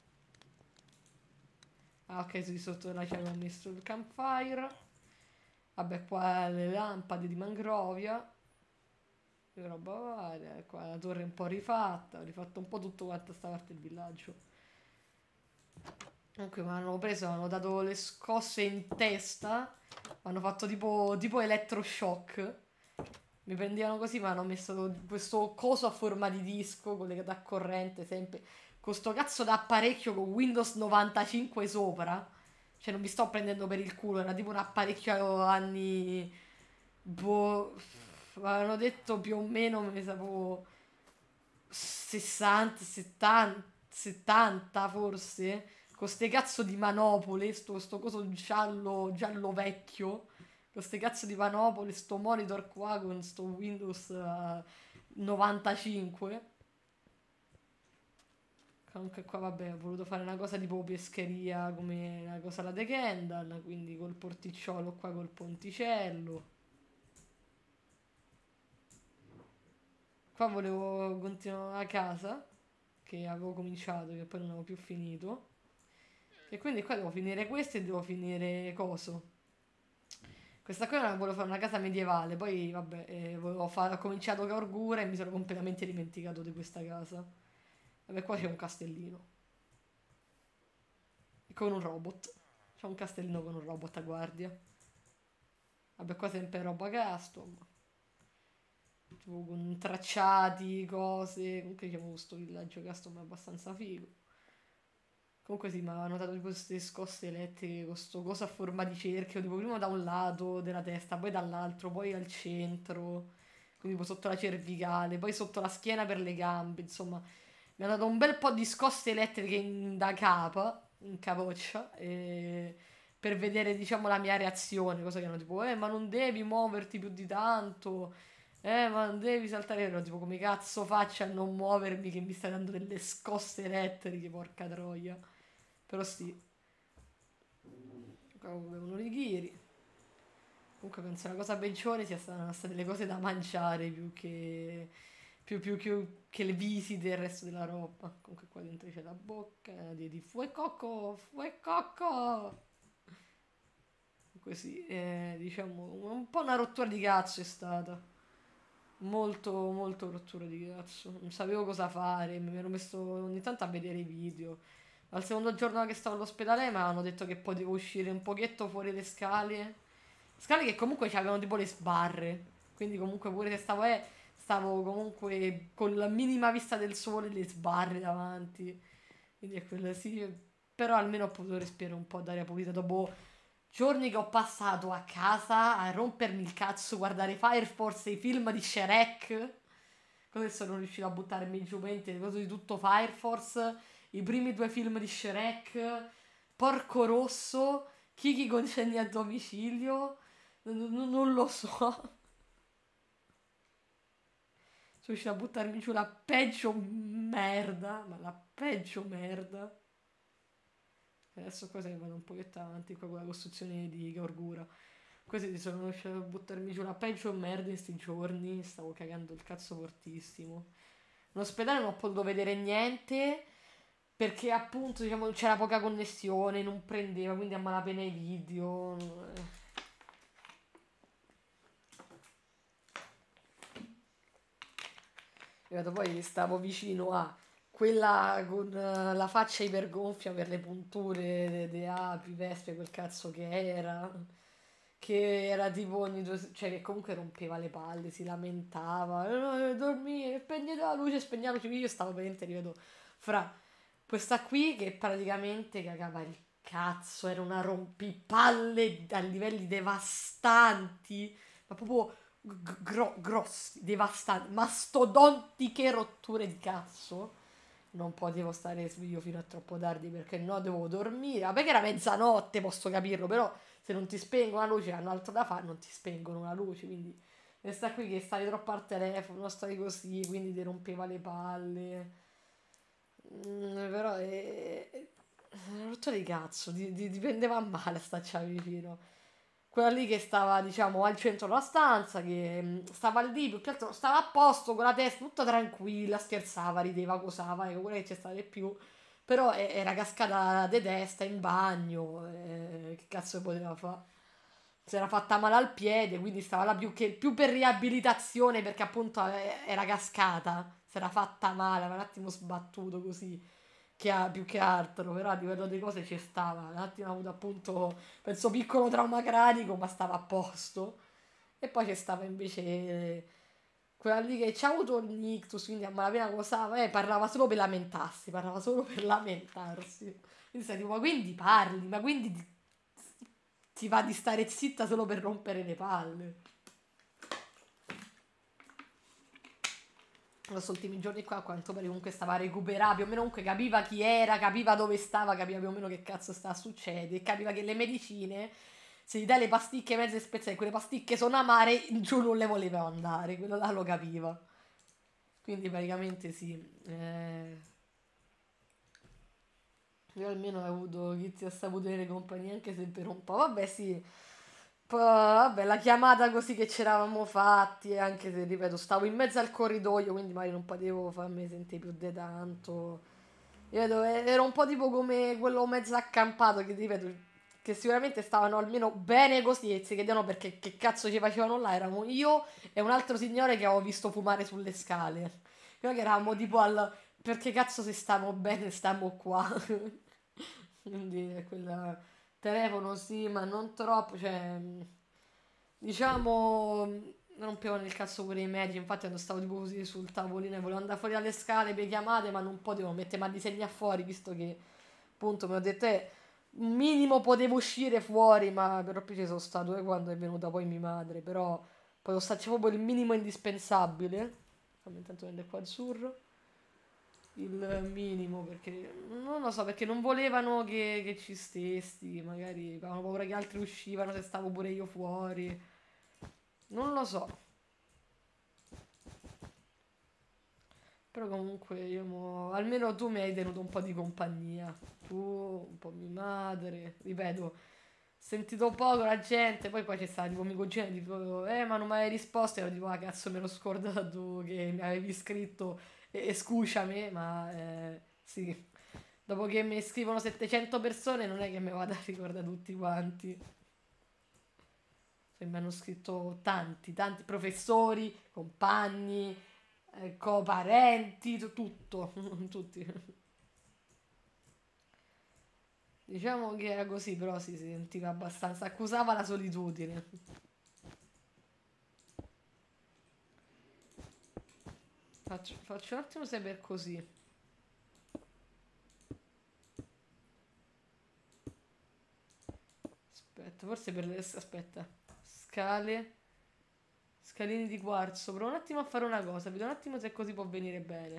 Ah, ok, di sotto la c'era ho messo il campfire. Vabbè, qua le lampade di mangrovia. Che roba varia. Qua la torre un po' rifatta. Ho rifatto un po' tutto quanto sta parte del villaggio. Comunque mi hanno preso, mi hanno dato le scosse in testa. Mi hanno fatto tipo, tipo elettroshock. Mi prendevano così, mi hanno messo questo coso a forma di disco collegato a corrente, sempre. Con sto cazzo d'apparecchio con Windows novantacinque sopra. Cioè, non mi sto prendendo per il culo, era tipo un apparecchio anni. Boh. Avevano detto più o meno, me ne sapevo. sessanta, settanta, settanta forse. Con ste cazzo di manopole, sto, sto coso giallo, giallo vecchio. Con ste cazzo di manopole, sto monitor qua con sto Windows eh, novantacinque. Comunque qua vabbè ho voluto fare una cosa tipo pescheria come la cosa la The Kendall, quindi col porticciolo qua col ponticello. Qua volevo continuare a casa, che avevo cominciato, che poi non avevo più finito. E quindi qua devo finire questo e devo finire coso. Questa qua era- volevo fare una casa medievale, poi vabbè, eh, volevo fare- ho cominciato con Orgura e mi sono completamente dimenticato di questa casa. Vabbè, qua c'è un castellino. Con un robot. C'è un castellino con un robot a guardia. Vabbè, qua sempre roba custom. Tipo con tracciati, cose. Comunque diciamo questo villaggio custom è abbastanza figo. Comunque sì, ma ho notato tipo queste scosse elettriche con sto coso a forma di cerchio, tipo prima da un lato della testa, poi dall'altro, poi al centro, quindi tipo sotto la cervicale, poi sotto la schiena per le gambe, insomma, mi ha dato un bel po' di scosse elettriche in- da capa, in capoccia, e- per vedere, diciamo, la mia reazione, cosa che erano tipo, eh, ma non devi muoverti più di tanto, eh, ma non devi saltare, ero tipo, come cazzo faccio a non muovermi che mi stai dando delle scosse elettriche, porca troia. Però sì, comunque uno rigiri. Comunque penso la cosa peggiore sia stata state le cose da mangiare più che più, più, più che le visite e il resto della roba. Comunque qua dentro c'è la bocca di, di fuecoco, fuecoco. Così, eh, diciamo, un po' una rottura di cazzo è stata. Molto, molto rottura di cazzo. Non sapevo cosa fare, mi ero messo ogni tanto a vedere i video. Al secondo giorno che stavo all'ospedale mi hanno detto che potevo uscire un pochetto fuori le scale. Scale che comunque avevano tipo le sbarre. Quindi comunque pure se stavo, eh, stavo comunque con la minima vista del sole le sbarre davanti. Quindi è quello sì. Però almeno ho potuto respirare un po' d'aria pulita dopo giorni che ho passato a casa a rompermi il cazzo, guardare Fire Force e i film di Shrek. Così sono riuscito a buttarmi giù mente, cose di tutto Fire Force, i primi due film di Shrek, Porco Rosso, Kiki consegna a domicilio, n- n- non lo so. Sono riuscito a buttarmi giù la peggio merda, ma la peggio merda. Adesso cosa che vado un pochetto avanti qua con la costruzione di Gorgura. Così sono riuscito a buttarmi giù la peggio merda in sti giorni. Stavo cagando il cazzo fortissimo. In ospedale non ho potuto vedere niente. Perché appunto diciamo c'era poca connessione, non prendeva, quindi a malapena i video. Ripeto, poi stavo vicino a quella con eh, la faccia ipergonfia per le punture de, de api, vespe, quel cazzo che era. Che era tipo ogni due, cioè che comunque rompeva le palle, si lamentava, "Eh, dormi, spegnete la luce, spegnete la luce", io stavo veramente, ripeto, fra questa qui che praticamente cagava il cazzo, era una rompipalle a livelli devastanti, ma proprio g- gro- grossi, devastanti, mastodontiche rotture di cazzo. Non potevo stare sveglio fino a troppo tardi perché no, dovevo dormire. Vabbè che era mezzanotte, posso capirlo, però se non ti spengono la luce hanno altro da fare, non ti spengono la luce, quindi e sta qui che stavi troppo al telefono, stavi così, quindi ti rompeva le palle. Mm, però è... è una rottura di cazzo, di, di, dipendeva male a starci vicino. Quella lì che stava, diciamo, al centro della stanza, che mm, stava lì, più che altro stava a posto con la testa tutta tranquilla, scherzava, rideva, cosava, ecco, quella che c'è stata di più. Però e- era cascata di testa in bagno, eh, che cazzo poteva fare? Si era fatta male al piede, quindi stava là più, che, più per riabilitazione perché appunto eh, era cascata, si era fatta male, aveva un attimo sbattuto così, che ha, più che altro, però a livello di cose ci stava, un attimo ha avuto appunto, penso piccolo trauma cranico, ma stava a posto. E poi c'è stava invece eh, quella lì che c'ha avuto un ictus, quindi a malapena cosa, eh, parlava solo per lamentarsi, parlava solo per lamentarsi. Quindi sai, tipo, ma quindi parli, ma quindi ti, ti va di stare zitta solo per rompere le palle. Questi ultimi giorni qua a quanto pare comunque stava a recuperare, più o meno comunque capiva chi era, capiva dove stava, capiva più o meno che cazzo stava succedendo e capiva che le medicine, se gli dai le pasticche mezze spezzate, quelle pasticche sono amare, giù non le voleva andare, quello là lo capiva. Quindi praticamente sì. Eh, io almeno ho avuto chi ti ha saputo tenere compagnia anche se per un po'. Vabbè sì. Poi, vabbè, la chiamata così che ci eravamo fatti, e anche se, ripeto, stavo in mezzo al corridoio, quindi magari non potevo farmi sentire più di tanto. Ripeto, e- era un po' tipo come quello mezzo accampato che, ripeto, che sicuramente stavano almeno bene così e si chiedevano perché che cazzo ci facevano là. Eravamo io e un altro signore che avevo visto fumare sulle scale. Noi che eravamo tipo al... Perché cazzo se stiamo bene stiamo qua? Quindi è quella... Telefono sì, ma non troppo, cioè... Diciamo... Rompevano il cazzo pure i medici, infatti quando stavo tipo così sul tavolino e volevo andare fuori dalle scale per chiamate, ma non potevo mettere ma disegna fuori, visto che appunto mi ho detto, eh, un minimo potevo uscire fuori, ma però poi ci sono stato eh, quando è venuta poi mia madre, però potevo starci proprio il minimo indispensabile. Fammi intanto prendere qua azzurro. Il minimo perché non lo so, perché non volevano che, che ci stessi, magari avevano paura che altri uscivano se stavo pure io fuori. Non lo so. Però comunque io mo- almeno tu mi hai tenuto un po' di compagnia. Tu, un po' mia madre. Ripeto, sentito poco la gente, poi poi c'è stata tipo mio cugino tipo, eh ma non mi hai risposto, e ero tipo, ah cazzo me l'ho scordato che mi avevi scritto e, e scusami, ma eh, sì, dopo che mi scrivono settecento persone non è che mi vado a ricordare tutti quanti. Cioè, mi hanno scritto tanti, tanti professori, compagni, eh, coparenti, tu- tutto, tutti. Diciamo che era così, però si sentiva abbastanza, accusava la solitudine. Faccio, faccio un attimo se per così. Aspetta, forse per le... Aspetta. Scale. Scalini di quarzo. Provo un attimo a fare una cosa. Vedo un attimo se così può venire bene.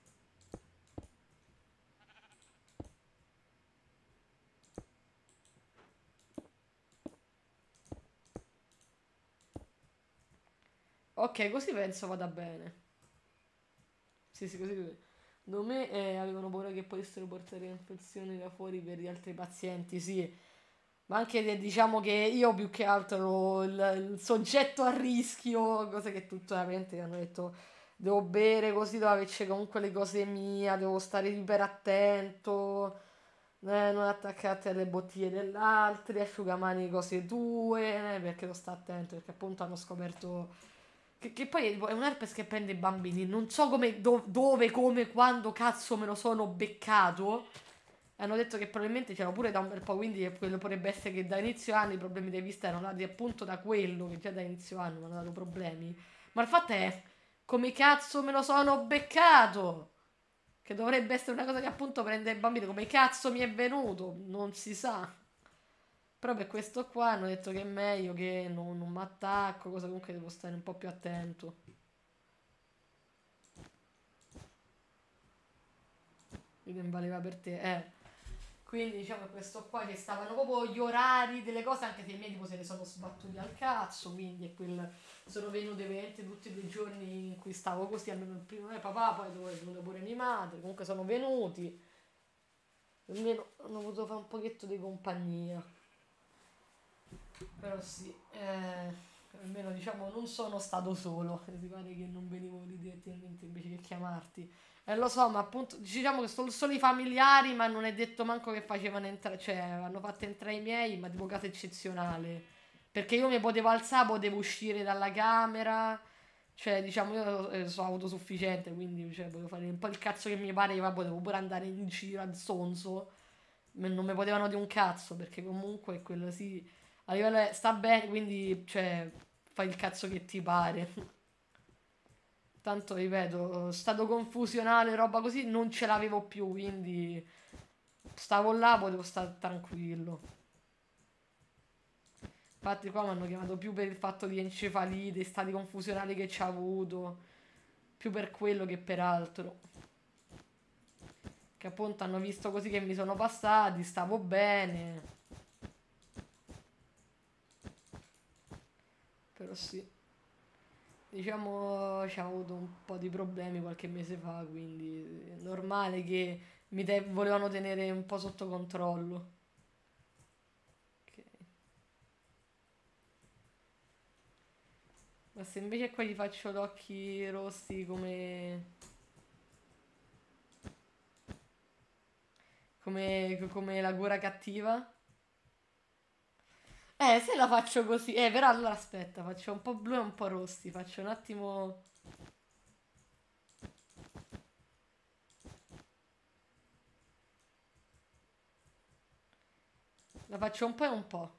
Ok, così penso vada bene. Sì, sì, così. così. Secondo me eh, avevano paura che potessero portare infezioni da fuori per gli altri pazienti, sì. Ma anche eh, diciamo che io più che altro ero il, il soggetto a rischio, cosa che tutta la gente hanno detto devo bere così, devo averci comunque le cose mie, devo stare iper attento, eh, non attaccate alle bottiglie dell'altri, asciugamani cose tue, eh, perché devo stare attento, perché appunto hanno scoperto che, che poi è un herpes che prende i bambini, non so come, do- dove, come, quando cazzo me lo sono beccato. Hanno detto che probabilmente c'era pure da un bel po', quindi quello potrebbe essere che da inizio anno i problemi dei vista erano nati appunto da quello, che già da inizio anno mi hanno dato problemi. Ma il fatto è, come cazzo me lo sono beccato? Che dovrebbe essere una cosa che appunto prende il bambino, come cazzo mi è venuto? Non si sa. Però per questo qua hanno detto che è meglio che non, non mi attacco, cosa comunque devo stare un po' più attento. Quindi non valeva per te, eh. Quindi diciamo che questo qua ci stavano proprio gli orari delle cose, anche se i miei tipo se ne sono sbattuti al cazzo, quindi è quel, sono venute veramente tutti quei giorni in cui stavo così, almeno il primo è papà, poi dopo è venuta pure mia madre, comunque sono venuti, almeno hanno voluto fare un pochetto di compagnia, però sì, eh, almeno diciamo non sono stato solo, si pare che non venivo lì direttamente invece che chiamarti. Eh, lo so, ma appunto diciamo che sono solo i familiari, ma non è detto manco che facevano entrare, cioè hanno fatto entrare i miei, ma tipo caso eccezionale. Perché io mi potevo alzare, potevo uscire dalla camera, cioè diciamo io eh, sono autosufficiente, quindi cioè, potevo fare un po' il cazzo che mi pareva, potevo pure andare in giro al sonso, me- non mi potevano di un cazzo, perché comunque quello sì, a livello è- sta bene, quindi cioè fai il cazzo che ti pare. Tanto ripeto, stato confusionale, roba così, non ce l'avevo più, quindi stavo là, potevo stare tranquillo. Infatti qua mi hanno chiamato più per il fatto di encefalite, stati confusionali che ci ha avuto, più per quello che per altro. Che appunto hanno visto così che mi sono passati, stavo bene, però sì. Diciamo ci ho avuto un po' di problemi qualche mese fa, quindi è normale che mi te- volevano tenere un po' sotto controllo. Ok. Ma se invece qua gli faccio gli occhi rossi come, come, come la cura cattiva? Eh, se la faccio così. Eh, però allora aspetta, faccio un po' blu e un po' rossi. Faccio un attimo... La faccio un po' e un po'.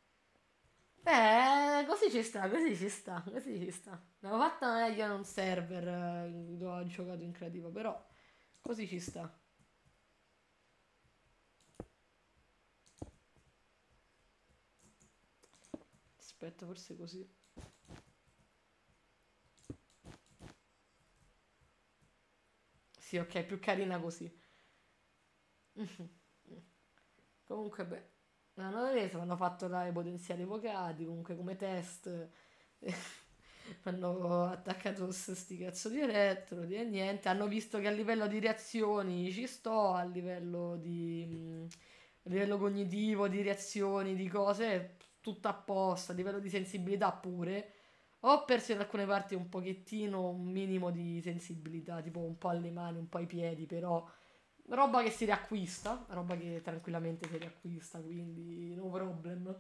Eh, così ci sta, così ci sta, così ci sta. L'avevo fatta meglio in un server eh, dove ho giocato in creativa, però così ci sta. Aspetta, forse così. Sì, ok, più carina così. Comunque, beh, l'hanno preso, mi hanno fatto dare potenziali evocati, comunque come test. Mi hanno attaccato s- sti cazzo di elettrodi e niente. Hanno visto che a livello di reazioni ci sto, a livello di... mh, a livello cognitivo, di reazioni, di cose, tutto a posto, a livello di sensibilità pure. Ho perso in alcune parti un pochettino, un minimo di sensibilità, tipo un po' alle mani, un po' ai piedi, però roba che si riacquista, roba che tranquillamente si riacquista, quindi no problem.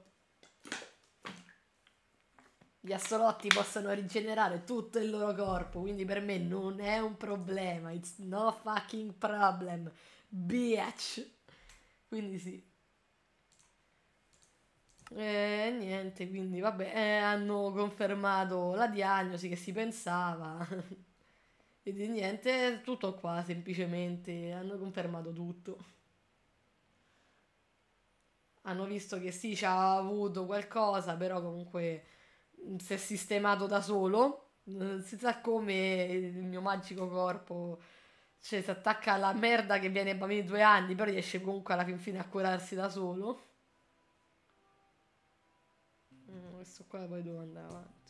Gli assolotti possono rigenerare tutto il loro corpo, quindi per me non è un problema. It's no fucking problem, bitch. Quindi sì. E niente, quindi vabbè, eh, hanno confermato la diagnosi che si pensava. Quindi niente, tutto qua, semplicemente hanno confermato tutto. Hanno visto che sì, c'ha avuto qualcosa, però comunque mm, si è sistemato da solo. Mm, Si sa come il mio magico corpo, cioè si attacca alla merda che viene ai bambini di due anni, però riesce comunque alla fin fine a curarsi da solo. Mm, questo qua poi devo andare avanti.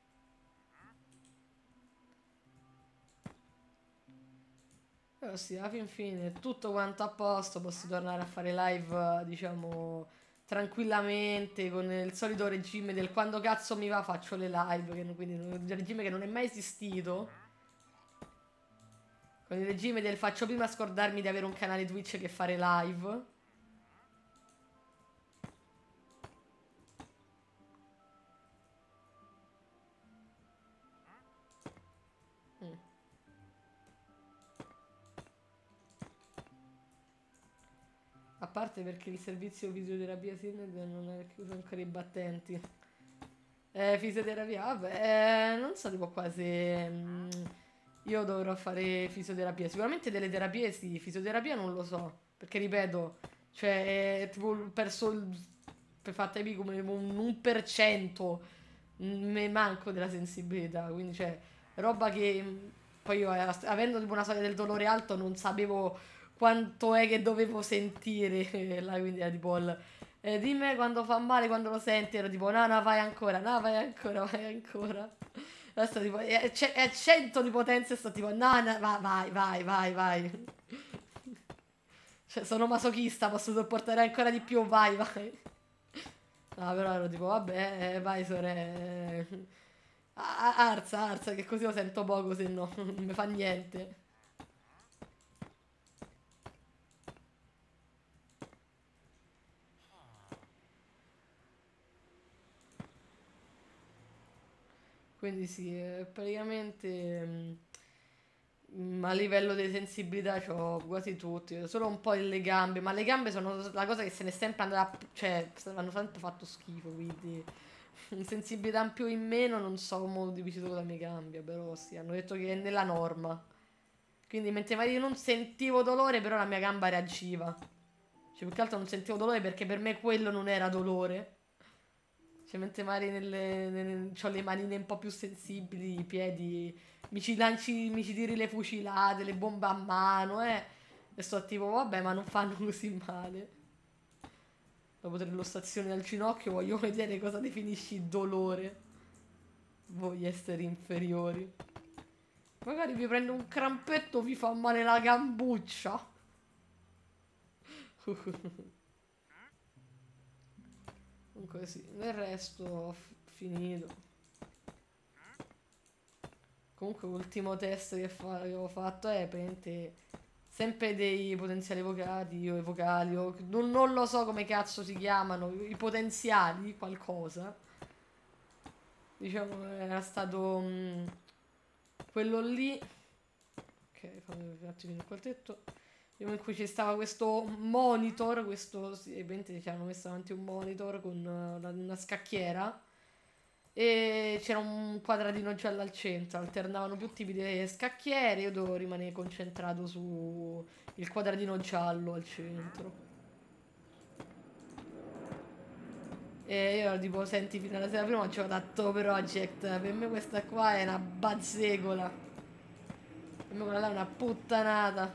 Però sì, alla fin fine tutto quanto a posto, posso tornare a fare live, eh, diciamo, tranquillamente, con il solito regime del quando cazzo mi va faccio le live, che, quindi un regime che non è mai esistito. Con il regime del faccio prima scordarmi di avere un canale Twitch che fare live. Mm. A parte perché il servizio fisioterapia Sined non è chiuso ancora i battenti. Eh, fisioterapia, vabbè, eh, non so tipo qua se mm, io dovrò fare fisioterapia. Sicuramente delle terapie sì, fisioterapia non lo so. Perché ripeto, cioè, è tipo ho perso il, per fatta I P come un uno per cento. Me manco della sensibilità. Quindi, cioè, roba che mm, poi io, eh, avendo tipo una soglia del dolore alto, non sapevo quanto è che dovevo sentire. Là, quindi era tipo il eh, dimmi quando fa male, quando lo senti. Ero tipo, no, no, vai ancora, no, vai ancora, vai ancora. Adesso tipo, è, è, è cento di potenza e sto tipo, no, no, va- vai, vai, vai, vai. Cioè, sono masochista, posso sopportare ancora di più, vai, vai. No, però ero tipo, vabbè, eh, vai, sore. A- a- Arza, arza, che così lo sento poco, se no, non mi fa niente. Quindi sì, eh, praticamente mm, a livello di sensibilità c'ho quasi tutti, solo un po' le gambe, ma le gambe sono la cosa che se ne è sempre andata, a- cioè hanno sempre fatto schifo, quindi in sensibilità in più o in meno non so come ho diviso con la mia gambia, però sì, hanno detto che è nella norma. Quindi mentre magari io non sentivo dolore, però la mia gamba reagiva. Cioè più che altro non sentivo dolore perché per me quello non era dolore. Cioè, mentre magari nelle, nelle, c'ho le manine un po' più sensibili, i piedi, mi ci lanci, mi ci tiri le fucilate, le bombe a mano, eh. E sto tipo, vabbè, ma non fanno così male. Dopo tre illustrazioni al ginocchio voglio vedere cosa definisci dolore. Voi esseri inferiori. Magari vi prendo un crampetto, vi fa male la gambuccia. Comunque sì, del resto ho f- finito. Comunque l'ultimo test che, fa- che ho fatto è praticamente sempre dei potenziali vocali o i vocali o non, non lo so come cazzo si chiamano, i potenziali, qualcosa. Diciamo era stato mm, quello lì. Ok, fammi un attimo in quel tetto. In cui ci stava questo monitor, questo sì, evidentemente ci hanno messo davanti un monitor con eh, la- una scacchiera e c'era un quadratino giallo al centro, alternavano più tipi di scacchiere, io dovevo rimanere concentrato su il quadratino giallo al centro. E io ero tipo, senti, fino alla sera prima ho giocato a Top Project, per me questa qua è una bazzecola, per me quella là è una puttanata.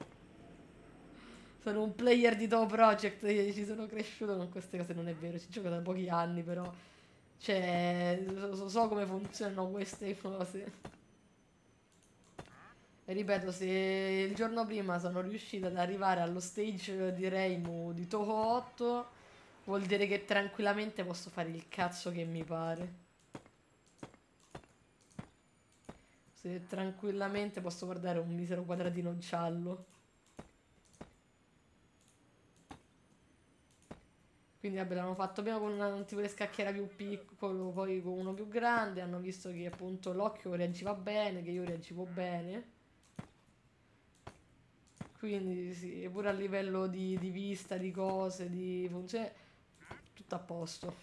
Sono un player di Top Project, io ci sono cresciuto con queste cose, non è vero, ci gioco da pochi anni però, cioè, so, so- so come funzionano queste cose. E ripeto, se il giorno prima sono riuscita ad arrivare allo stage di Reimu di Toho otto, vuol dire che tranquillamente posso fare il cazzo che mi pare. Se tranquillamente posso guardare un misero quadratino giallo. Quindi vabbè, l'hanno fatto prima con una- un tipo di scacchiera più piccolo, poi con uno più grande. Hanno visto che appunto l'occhio reagiva bene, che io reagivo bene. Quindi sì, pure a livello di, di vista, di cose, di funzione, tutto a posto.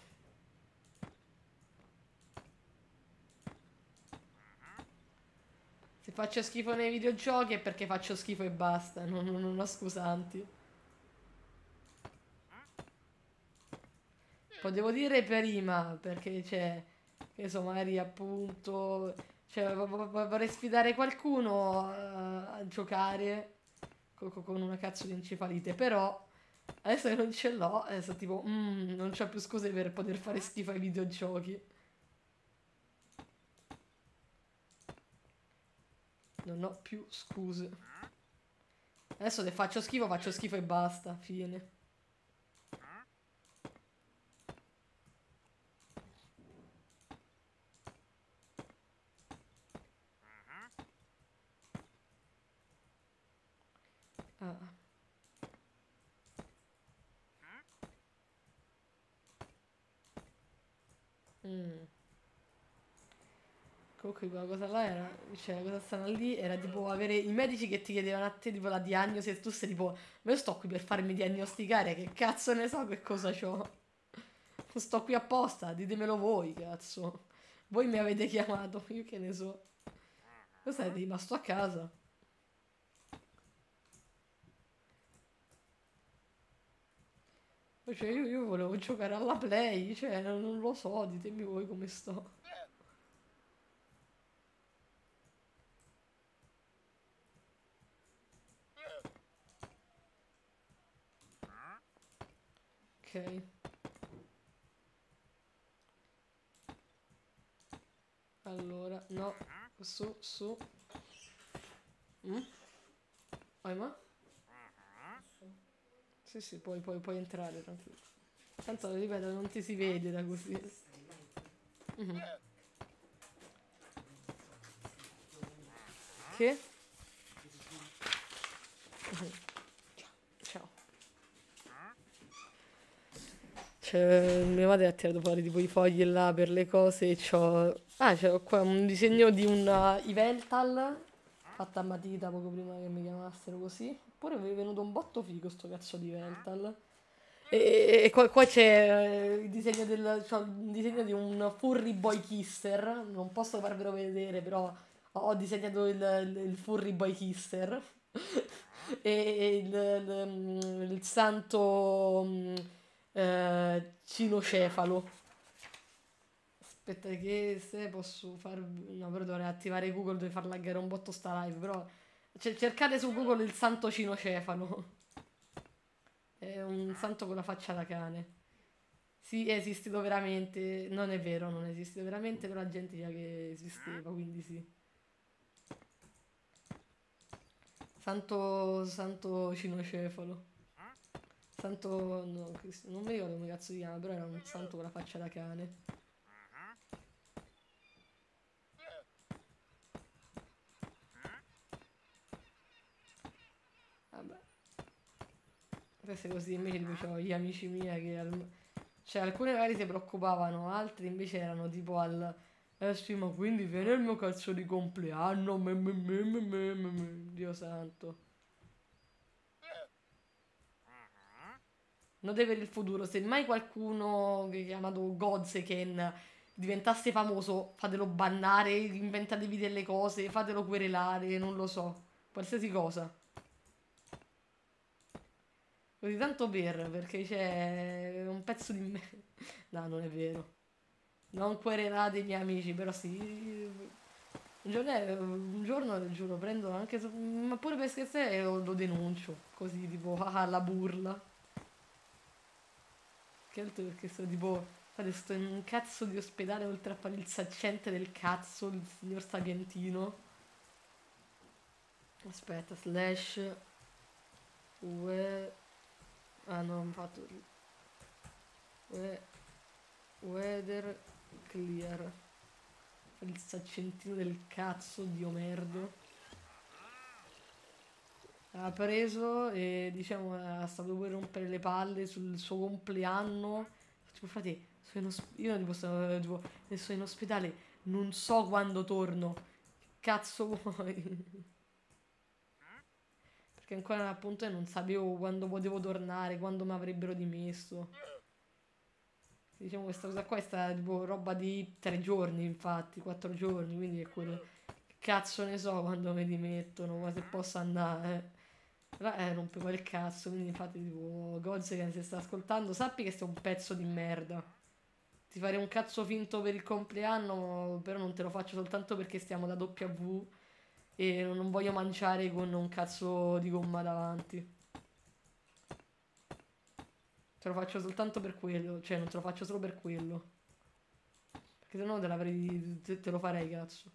Se faccio schifo nei videogiochi è perché faccio schifo e basta, non, non, non ho scusanti. Potevo dire prima, perché c'è, che ne so, magari appunto, cioè, vo- vo- vo- vorrei sfidare qualcuno a, a giocare co- co- con una cazzo di encefalite, però adesso che non ce l'ho, adesso tipo, mm, non c'ho più scuse per poter fare schifo ai videogiochi. Non ho più scuse. Adesso se faccio schifo, faccio schifo e basta, fine. Ah. Mm. Comunque quella cosa là era, cioè la cosa strana lì era tipo avere i medici che ti chiedevano a te tipo la diagnosi e tu sei tipo, ma io sto qui per farmi diagnosticare, che cazzo ne so che cosa c'ho? Sto qui apposta, ditemelo voi, cazzo. Voi mi avete chiamato, io che ne so. Tu sei rimasto a casa. Cioè io, io volevo giocare alla play, cioè non, non lo so, ditemi voi come sto. Ok, allora, no, su, su. Mm? Vai, ma? Sì, sì, puoi, puoi, puoi entrare, tranquillo. Tanto, ripeto, non ti si vede da così. Mhm. Che? Mhm. Ciao. Cioè, mia madre ha tirato fuori tipo i fogli là per le cose e c'ho... Ah, c'ho qua un disegno di una Iveltal fatta a matita poco prima che mi chiamassero così. Eppure mi è venuto un botto figo sto cazzo di Iveltal. E, e qua, qua c'è eh, il disegno del, c'ho un disegno di un furry boy kisser. Non posso farvelo vedere, però ho, ho disegnato il, il- il furry boy kisser. E il, il- il santo mm, eh, cinocefalo. Aspetta che se posso far... No, però dovrei attivare Google, devo far laggare un botto sta live, però... Cioè, cercate su Google il santo cinocefalo. È un santo con la faccia da cane. Sì, è esistito veramente. Non è vero, non è esistito veramente, però la gente diceva che esisteva, quindi sì. Santo, santo cinocefalo. Santo... No, Cristo- non mi ricordo come cazzo si chiama, però era un santo con la faccia da cane. Vabbè. Queste così invece tipo c'ho gli amici miei che... al- Cioè alcune magari si preoccupavano, altri invece erano tipo al... Eh sì, ma quindi viene il mio cazzo di compleanno, me, me, me, me, me, me, me. Dio santo. Note per il futuro, se mai qualcuno che è chiamato Godseken diventasse famoso, fatelo bannare, inventatevi delle cose, fatelo querelare, non lo so, qualsiasi cosa. Così tanto per, perché c'è un pezzo di me. No, non è vero. Non querelate i miei amici, però sì. Un giorno, un giorno giuro, prendo anche, so- ma pure per scherzare lo, lo denuncio, così tipo, ah, la burla. Che altro perché sto tipo, fate, sto in un cazzo di ospedale oltre a fare il saccente del cazzo, il signor Sapientino. Aspetta, slash we... Ah no, ho fatto we... weather clear. Il saccentino del cazzo, dio merda. Ha preso e diciamo ha stato pure rompere le palle sul suo compleanno. Tipo, frate, sono in osp- io tipo, sono, tipo, sono in ospedale, non so quando torno. Che cazzo vuoi? Perché ancora appunto io non sapevo quando potevo tornare, quando mi avrebbero dimesso. Diciamo questa cosa qua è stata tipo roba di tre giorni, infatti, quattro giorni, quindi è quello. Che cazzo ne so quando mi dimettono, ma se posso andare. Però eh, rompeva il cazzo, quindi infatti tipo Goz che se sta ascoltando, sappi che sei un pezzo di merda. Ti farei un cazzo finto per il compleanno, però non te lo faccio soltanto perché stiamo da W e non voglio mangiare con un cazzo di gomma davanti. Te lo faccio soltanto per quello, cioè non te lo faccio solo per quello. Perché sennò te l'avrei. Te, te lo farei, cazzo.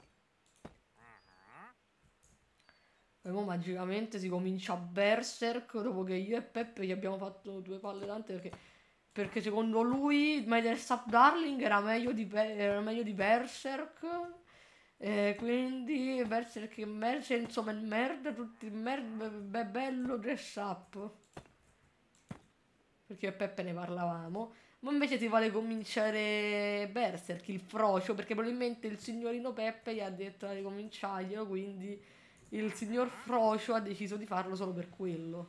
E mo magicamente si comincia Berserk dopo che io e Peppe gli abbiamo fatto due palle tante perché, perché secondo lui Metal Sap Darling era meglio di, Be- era meglio di Berserk. E quindi Berserk è merda, insomma è merda, tutti merda, be- bello dress up. Perché io e Peppe ne parlavamo. Ma invece ti vuole cominciare Berserk, il frocio, perché probabilmente il signorino Peppe gli ha detto di cominciarglielo, quindi il signor Frocio ha deciso di farlo solo per quello.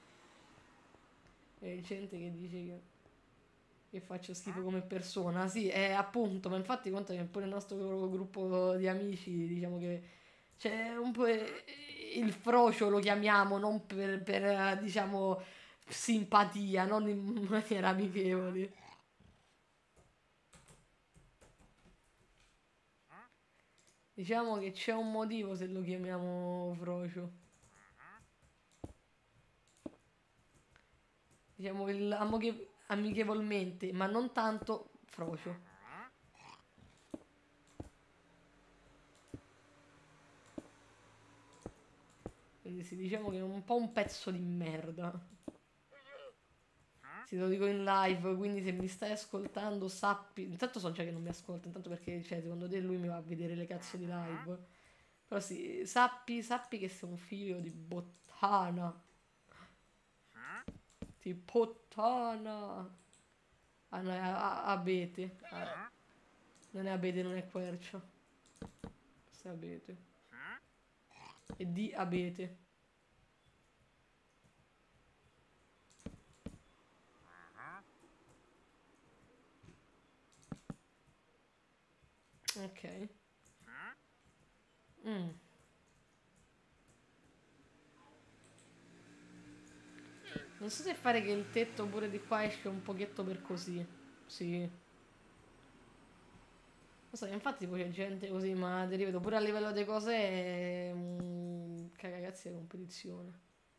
E c'è gente che dice che, che faccio schifo come persona. Sì, è appunto, ma infatti conta che pure il nostro gruppo di amici, diciamo che c'è un po' il Frocio lo chiamiamo non per, per diciamo simpatia, non in maniera amichevole. Diciamo che c'è un motivo se lo chiamiamo Frocio. Diciamo il amoche- amichevolmente, ma non tanto Frocio. Quindi sì, diciamo che è un po' un pezzo di merda. Sì, te lo dico in live, quindi se mi stai ascoltando sappi. Intanto so già che non mi ascolta, intanto perché, cioè, secondo te lui mi va a vedere le cazzo di live. Però sì, sappi, sappi che sei un figlio di bottana. Di bottana. Ah, no, è a- a- abete. Ah, non è abete, non è quercia. Questo è abete. E di abete. Ok. Mm. Non so se fare che il tetto pure di qua esce un pochetto per così. Sì. Lo so, infatti poi c'è gente così, ma ti ripeto, pure a livello di cose è un cagacazzi di competizione.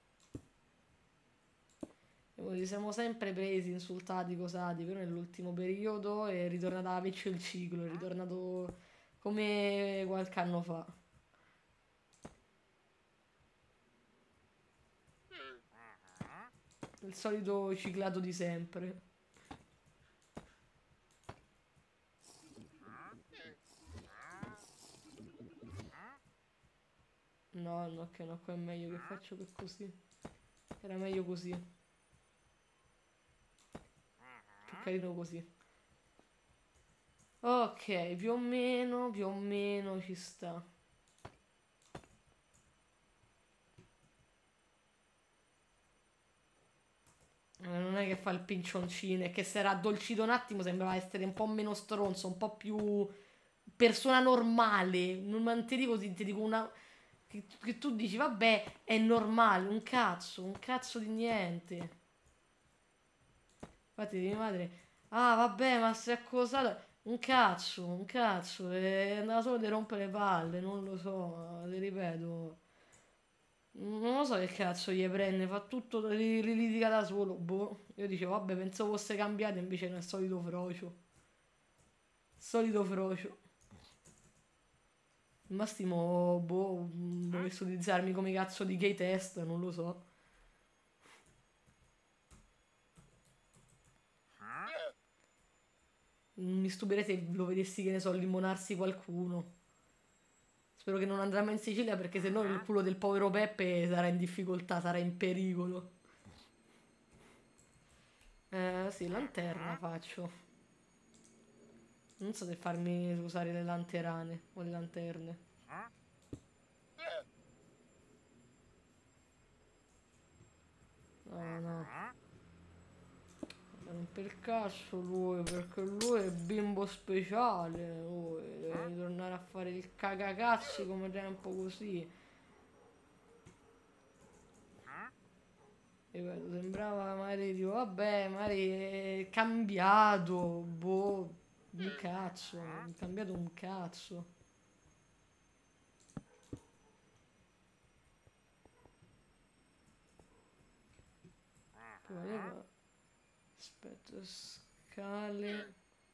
E poi ci siamo sempre presi, insultati, cosati, però nell'ultimo periodo è ritornato a vecchio il ciclo, è ritornato come qualche anno fa. Il solito ciclato di sempre. No, no, che no, qua è meglio che faccio che così. Era meglio così. Più carino così. Ok, più o meno, più o meno ci sta. Eh, Non è che fa il pincioncino, è che se era addolcito un attimo sembrava essere un po' meno stronzo, un po' più persona normale. Non ma non ti dico così, ti dico una. Che, che tu dici, vabbè, è normale, un cazzo, un cazzo di niente. Infatti, mia madre, ah, vabbè, ma sei accusato. Un cazzo, un cazzo, è andava solo di rompere le palle, non lo so, ti ripeto. Non lo so che cazzo gli prende, fa tutto, li, li litiga da solo, boh. Io dicevo, vabbè, pensavo fosse cambiato, invece non è il solito frocio. Solito frocio. Al massimo, boh, dovessi utilizzarmi come cazzo di gay test, non lo so. Mi stupirei se lo vedessi, che ne so, limonarsi qualcuno. Spero che non andrà mai in Sicilia perché sennò il culo del povero Peppe sarà in difficoltà, sarà in pericolo. Eh, sì, lanterna faccio. Non so se farmi usare le lanterane o le lanterne. No, no. Non per il cazzo lui, perché lui è bimbo speciale. Oh, deve tornare a fare il cagacazzi come tempo così. Ripeto, sembrava magari dico, vabbè, magari è cambiato. Boh, un cazzo. È cambiato un cazzo. Poi, eh, aspetta, scale.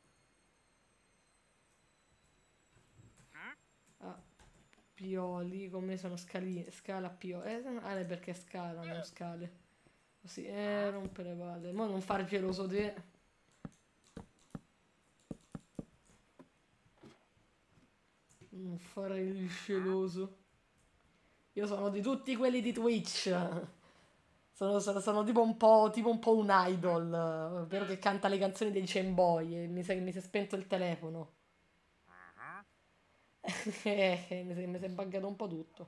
Ah, pioli, come sono scali, scala pioli. Eh, ah, è perché scala, non scale. Così, eh, rompere le palle. Ma non far geloso te. Non fare il geloso. Io sono di tutti quelli di Twitch. Sono, sono, sono tipo un po', tipo un po' un idol. Vero che canta le canzoni dei Chainboy. E mi sa che mi si è spento il telefono. Eh, mi si mi si è buggato un po' tutto.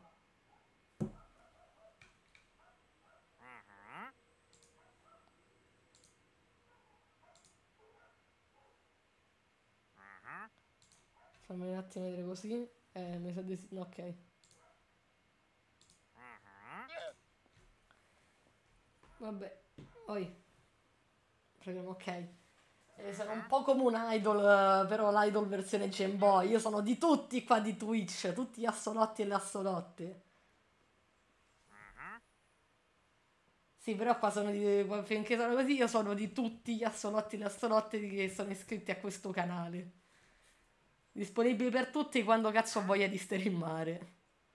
Fammi un attimo vedere così. Eh, mi sa di sì. No, ok. Vabbè. Poi. Proviamo, ok. Eh, sono un po' come un idol, eh, però l'idol versione Game Boy. Io sono di tutti qua di Twitch, tutti gli assolotti e le assolotte. Sì, però qua sono di... finché sono così, io sono di tutti gli assolotti e le assolotte che sono iscritti a questo canale. Disponibili per tutti quando cazzo ho voglia di streamare.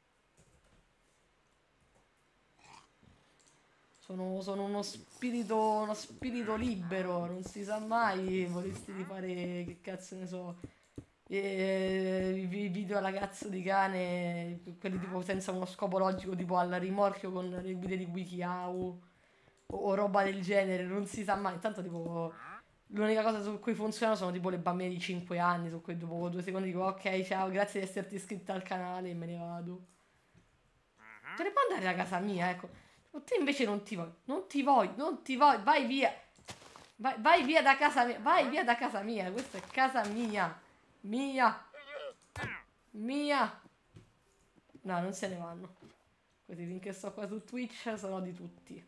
Sono, sono uno spirito, uno spirito libero, non si sa mai, vorresti di fare, che cazzo ne so, eh, i vi- video alla cazzo di cane, quelli tipo senza uno scopo logico, tipo al rimorchio con le video di WikiHow o, o roba del genere, non si sa mai. Intanto tipo l'unica cosa su cui funziona sono tipo le bambine di cinque anni, su cui dopo due secondi dico ok, ciao, grazie di esserti iscritta al canale e me ne vado. Te ne puoi andare da casa mia, ecco. Te invece non ti voglio, non ti voglio, non ti voglio, vai via. Vai, vai via da casa mia, vai via da casa mia, questa è casa mia. Mia, mia. No, non se ne vanno. Così finché sto qua su Twitch sono di tutti.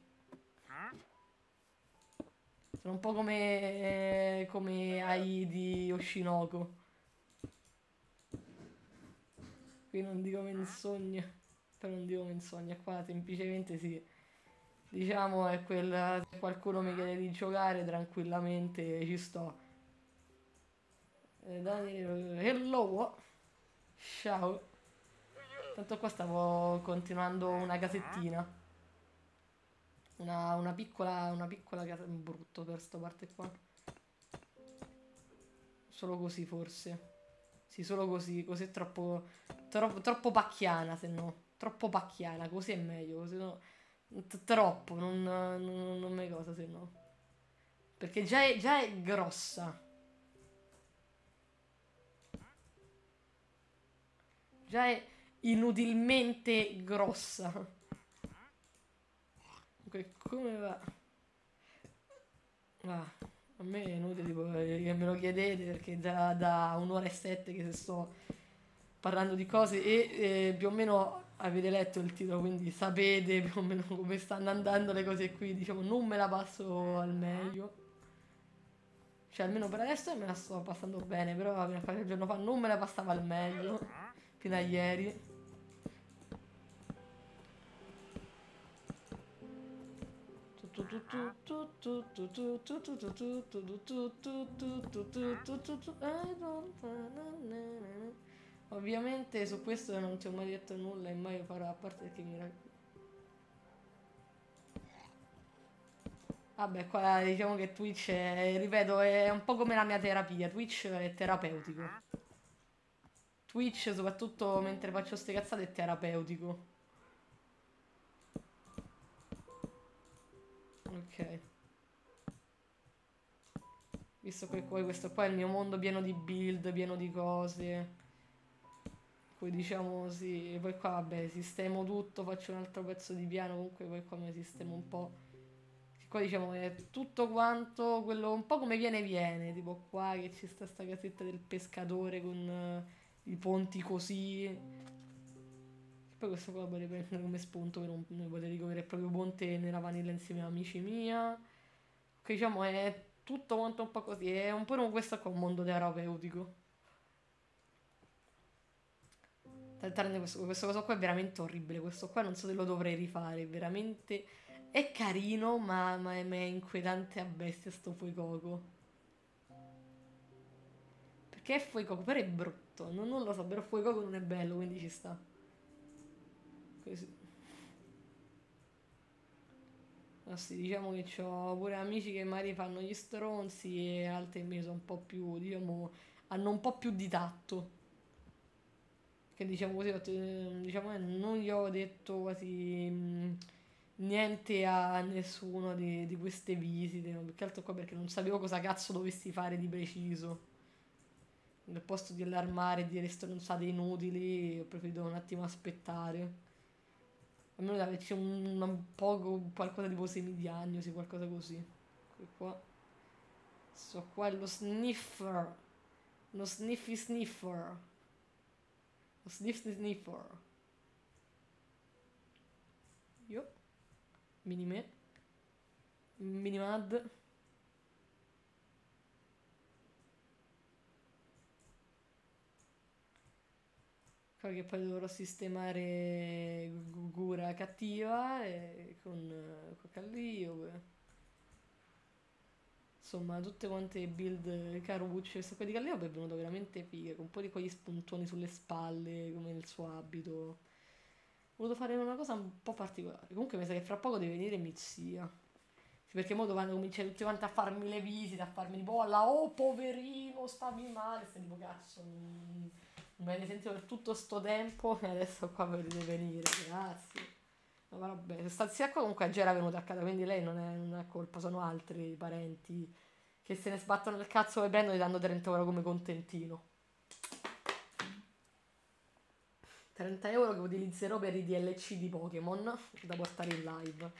Sono un po' come, come Ai di Oshinoko. Qui non dico menzogne, però non dico menzogne, qua semplicemente sì. Diciamo è quel, se qualcuno mi chiede di giocare tranquillamente ci sto. Eh, Daniele, hello, ciao. Tanto qua stavo continuando una casettina. Una, una piccola, una piccola casa, brutto per sta parte qua. Solo così forse. Sì, solo così, così è troppo, troppo, troppo pacchiana, se no. Troppo pacchiana, così è meglio, così no. T- troppo, non, non, non me cosa se no. Perché già è, già è grossa. Già è inutilmente grossa. Comunque, come va? Ah, a me è inutile tipo, che me lo chiedete perché già da un'ora e sette che sto parlando di cose e eh, più o meno avete letto il titolo, quindi sapete più o meno come stanno andando le cose qui. Diciamo, non me la passo al meglio. Cioè, almeno per adesso me la sto passando bene, però fino a qualche giorno fa non me la passavo al meglio. Fino a ieri. Ovviamente su questo non ti ho mai detto nulla e mai farò, a parte perché mi raccomando. Vabbè, qua diciamo che Twitch è, ripeto, è un po' come la mia terapia. Twitch è terapeutico. Twitch, soprattutto mentre faccio ste cazzate, è terapeutico. Ok. Visto che poi questo qua è il mio mondo pieno di build, pieno di cose. Poi diciamo sì, poi qua vabbè, sistemo tutto, faccio un altro pezzo di piano, comunque poi qua mi sistemo un po'. Qua diciamo è tutto quanto quello un po' come viene viene, tipo qua che ci sta sta casetta del pescatore con eh, i ponti così. E poi questo qua vorrei prendere come spunto per un un ipotetico vero e proprio ponte nella vanilla insieme a amici mia. Che diciamo è tutto quanto un po' così, è un po' come questo qua un mondo terapeutico. Tranne questo, questo coso qua è veramente orribile, questo qua non so se lo dovrei rifare, veramente è carino, ma, ma è, ma è inquietante a bestia sto fuococo. Perché è fuococo, però è brutto, non, non lo so, però fuococo non è bello, quindi ci sta. Così. Ah sì, diciamo che ho pure amici che magari fanno gli stronzi e altri invece sono un po' più, diciamo, hanno un po' più di tatto. Che diciamo così, eh, diciamo, eh, non gli ho detto quasi mh, niente a nessuno di, di queste visite, no? Più che altro qua perché non sapevo cosa cazzo dovessi fare di preciso. Al posto di allarmare e dire stronzate inutili, ho preferito un attimo aspettare. Almeno da averci un, un poco, qualcosa tipo semidiagnosi, qualcosa così. E qua. Sto qua è lo sniffer. Lo sniffy sniffer. Lo sniff sniffer. Io. Minime. Minimad. Qua che poi dovrò sistemare Gura cattiva e con eh, con Calliope. Insomma, tutte quante build carucce. Questa qua di Calliope è venuto veramente figa, con un po' di quegli spuntoni sulle spalle, come nel suo abito. Ho voluto fare una cosa un po' particolare. Comunque mi sa che fra poco deve venire mia zia. Sì, perché mo dovranno cominciare tutti quanti a farmi le visite, a farmi tipo, oh, la, oh poverino, stavi male. Stai tipo, cazzo, non non me ne sentivo per tutto sto tempo e adesso qua potete venire, grazie. No, ma vabbè, sta zia qua comunque già era venuta a casa, quindi lei non è, non è colpa, sono altri parenti che se ne sbattono il cazzo e prendono e gli danno trenta euro come contentino. trenta euro che utilizzerò per i D L C di Pokémon da portare in live.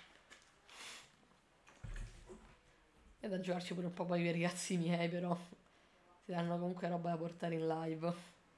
E da giocarci pure un po' poi per i ragazzi miei, però si danno comunque roba da portare in live.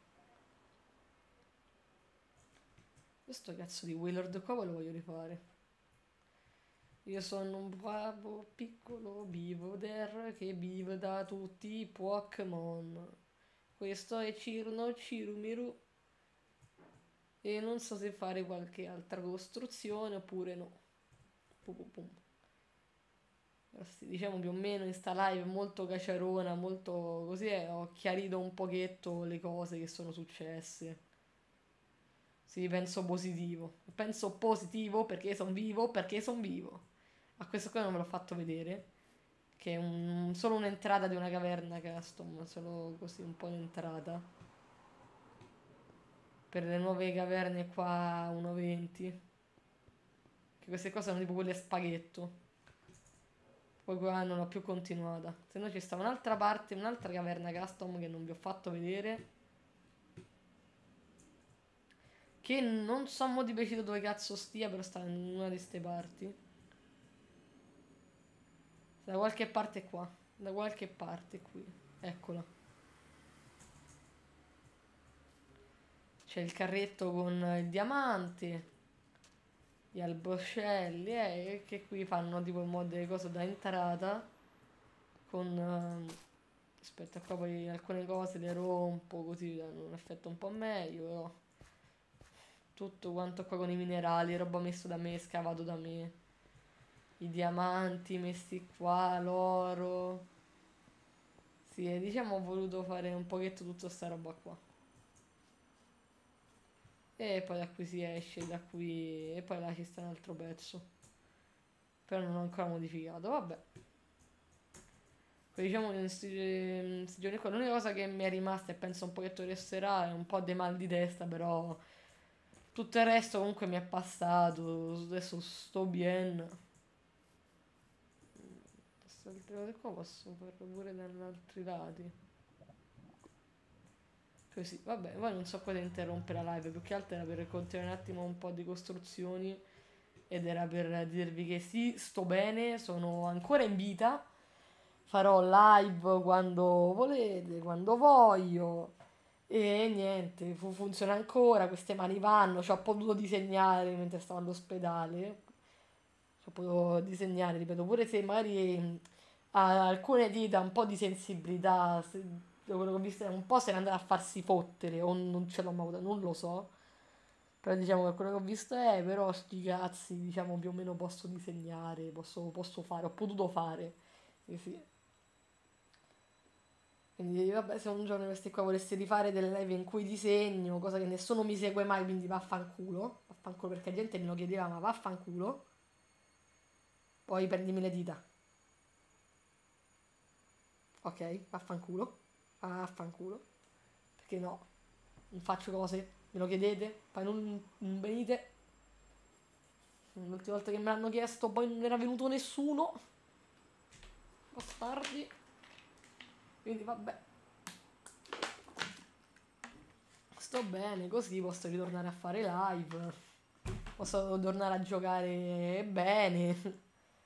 Questo cazzo di Willard qua lo voglio rifare. Io sono un babbo piccolo beaver che vive da tutti i Pokémon. Questo è Cirno Cirumiru e non so se fare qualche altra costruzione oppure no. Pum pum pum. Sì, diciamo più o meno in sta live molto caciarona, molto così, e ho chiarito un pochetto le cose che sono successe. Sì, penso positivo. Penso positivo perché sono vivo, perché sono vivo. A questo qua non me l'ho fatto vedere, che è un- solo un'entrata di una caverna custom, solo così un po' un'entrata. Per le nuove caverne qua uno venti. Che queste cose sono tipo quelle a spaghetto. Poi qua non ho più continuata. Se no ci sta un'altra parte, un'altra caverna custom che non vi ho fatto vedere. Che non so mo di preciso dove cazzo stia, però sta in una di queste parti. Da qualche parte qua. Da qualche parte qui. Eccola. C'è il carretto con il diamante. Gli alboscelli. Eh, che qui fanno tipo in modo di cose da entrata. Con... ehm, aspetta qua poi alcune cose le rompo così danno un effetto un po' meglio. Però tutto quanto qua con i minerali, roba messo da me, scavato da me. I diamanti messi qua, l'oro. Sì, e diciamo ho voluto fare un pochetto tutta sta roba qua. e poi da qui si esce, da qui e poi là ci sta un altro pezzo. Però non ho ancora modificato, vabbè. Poi diciamo che in sti, in sti giorni qua l'unica cosa che mi è rimasta e penso un pochetto resterà è un po' dei mal di testa, però tutto il resto comunque mi è passato, adesso sto bien. Queste altre cose qua posso farle pure da altri lati. Così, vabbè, poi non so cosa interrompe la live, più che altro era per continuare un attimo un po' di costruzioni ed era per dirvi che sì, sto bene, sono ancora in vita, farò live quando volete, quando voglio e niente, fu- funziona ancora, queste mani vanno, ci ho potuto disegnare mentre stavo all'ospedale, ci ho potuto disegnare, ripeto, pure se magari mh, ha alcune dita un po' di sensibilità, se- da quello che ho visto un po' se ne andrà a farsi fottere o non ce l'ho mai avuta, non lo so. Però diciamo che quello che ho visto è, però sti cazzi, diciamo più o meno posso disegnare, posso, posso fare, ho potuto fare. Sì, sì. Quindi vabbè, se un giorno questi qua volessi rifare delle live in cui disegno, cosa che nessuno mi segue mai, quindi vaffanculo, vaffanculo perché la gente me lo chiedeva, ma vaffanculo, poi prendimi le dita, ok? Vaffanculo, vaffanculo, perché no, non faccio cose, me lo chiedete, poi non, non venite. L'ultima volta che me l'hanno chiesto poi non era venuto nessuno, bastardi, quindi vabbè. Sto bene, così posso ritornare a fare live. Posso tornare a giocare bene.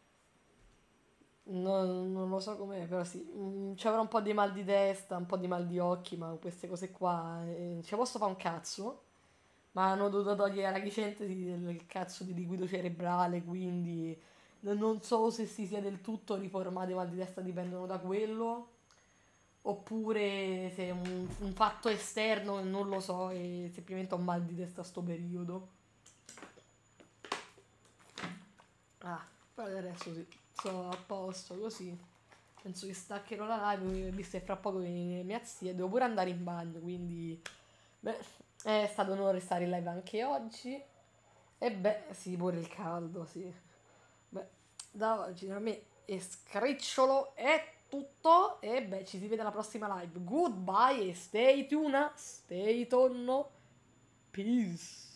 Non, non lo so com'è, però sì. Mm, ci avrò un po' di mal di testa, un po' di mal di occhi, ma queste cose qua. Eh, ci posso fare un cazzo. Ma hanno dovuto togliere la Chicentesi del cazzo di liquido cerebrale, quindi non non so se si sia del tutto riformati i mal di testa dipendono da quello. Oppure se è un, un fatto esterno, non lo so, e semplicemente ho mal di testa a sto periodo. Ah, però del resto sì, sto a posto così. Penso che staccherò la live, visto che fra poco viene mia zia, devo pure andare in bagno, quindi... Beh, è stato un onore stare in live anche oggi. E beh, sì, pure il caldo, sì. Beh, da oggi da me è scricciolo, è tutto. E beh, ci si vede alla prossima live. Goodbye e stay tuned, stay tonno. Peace.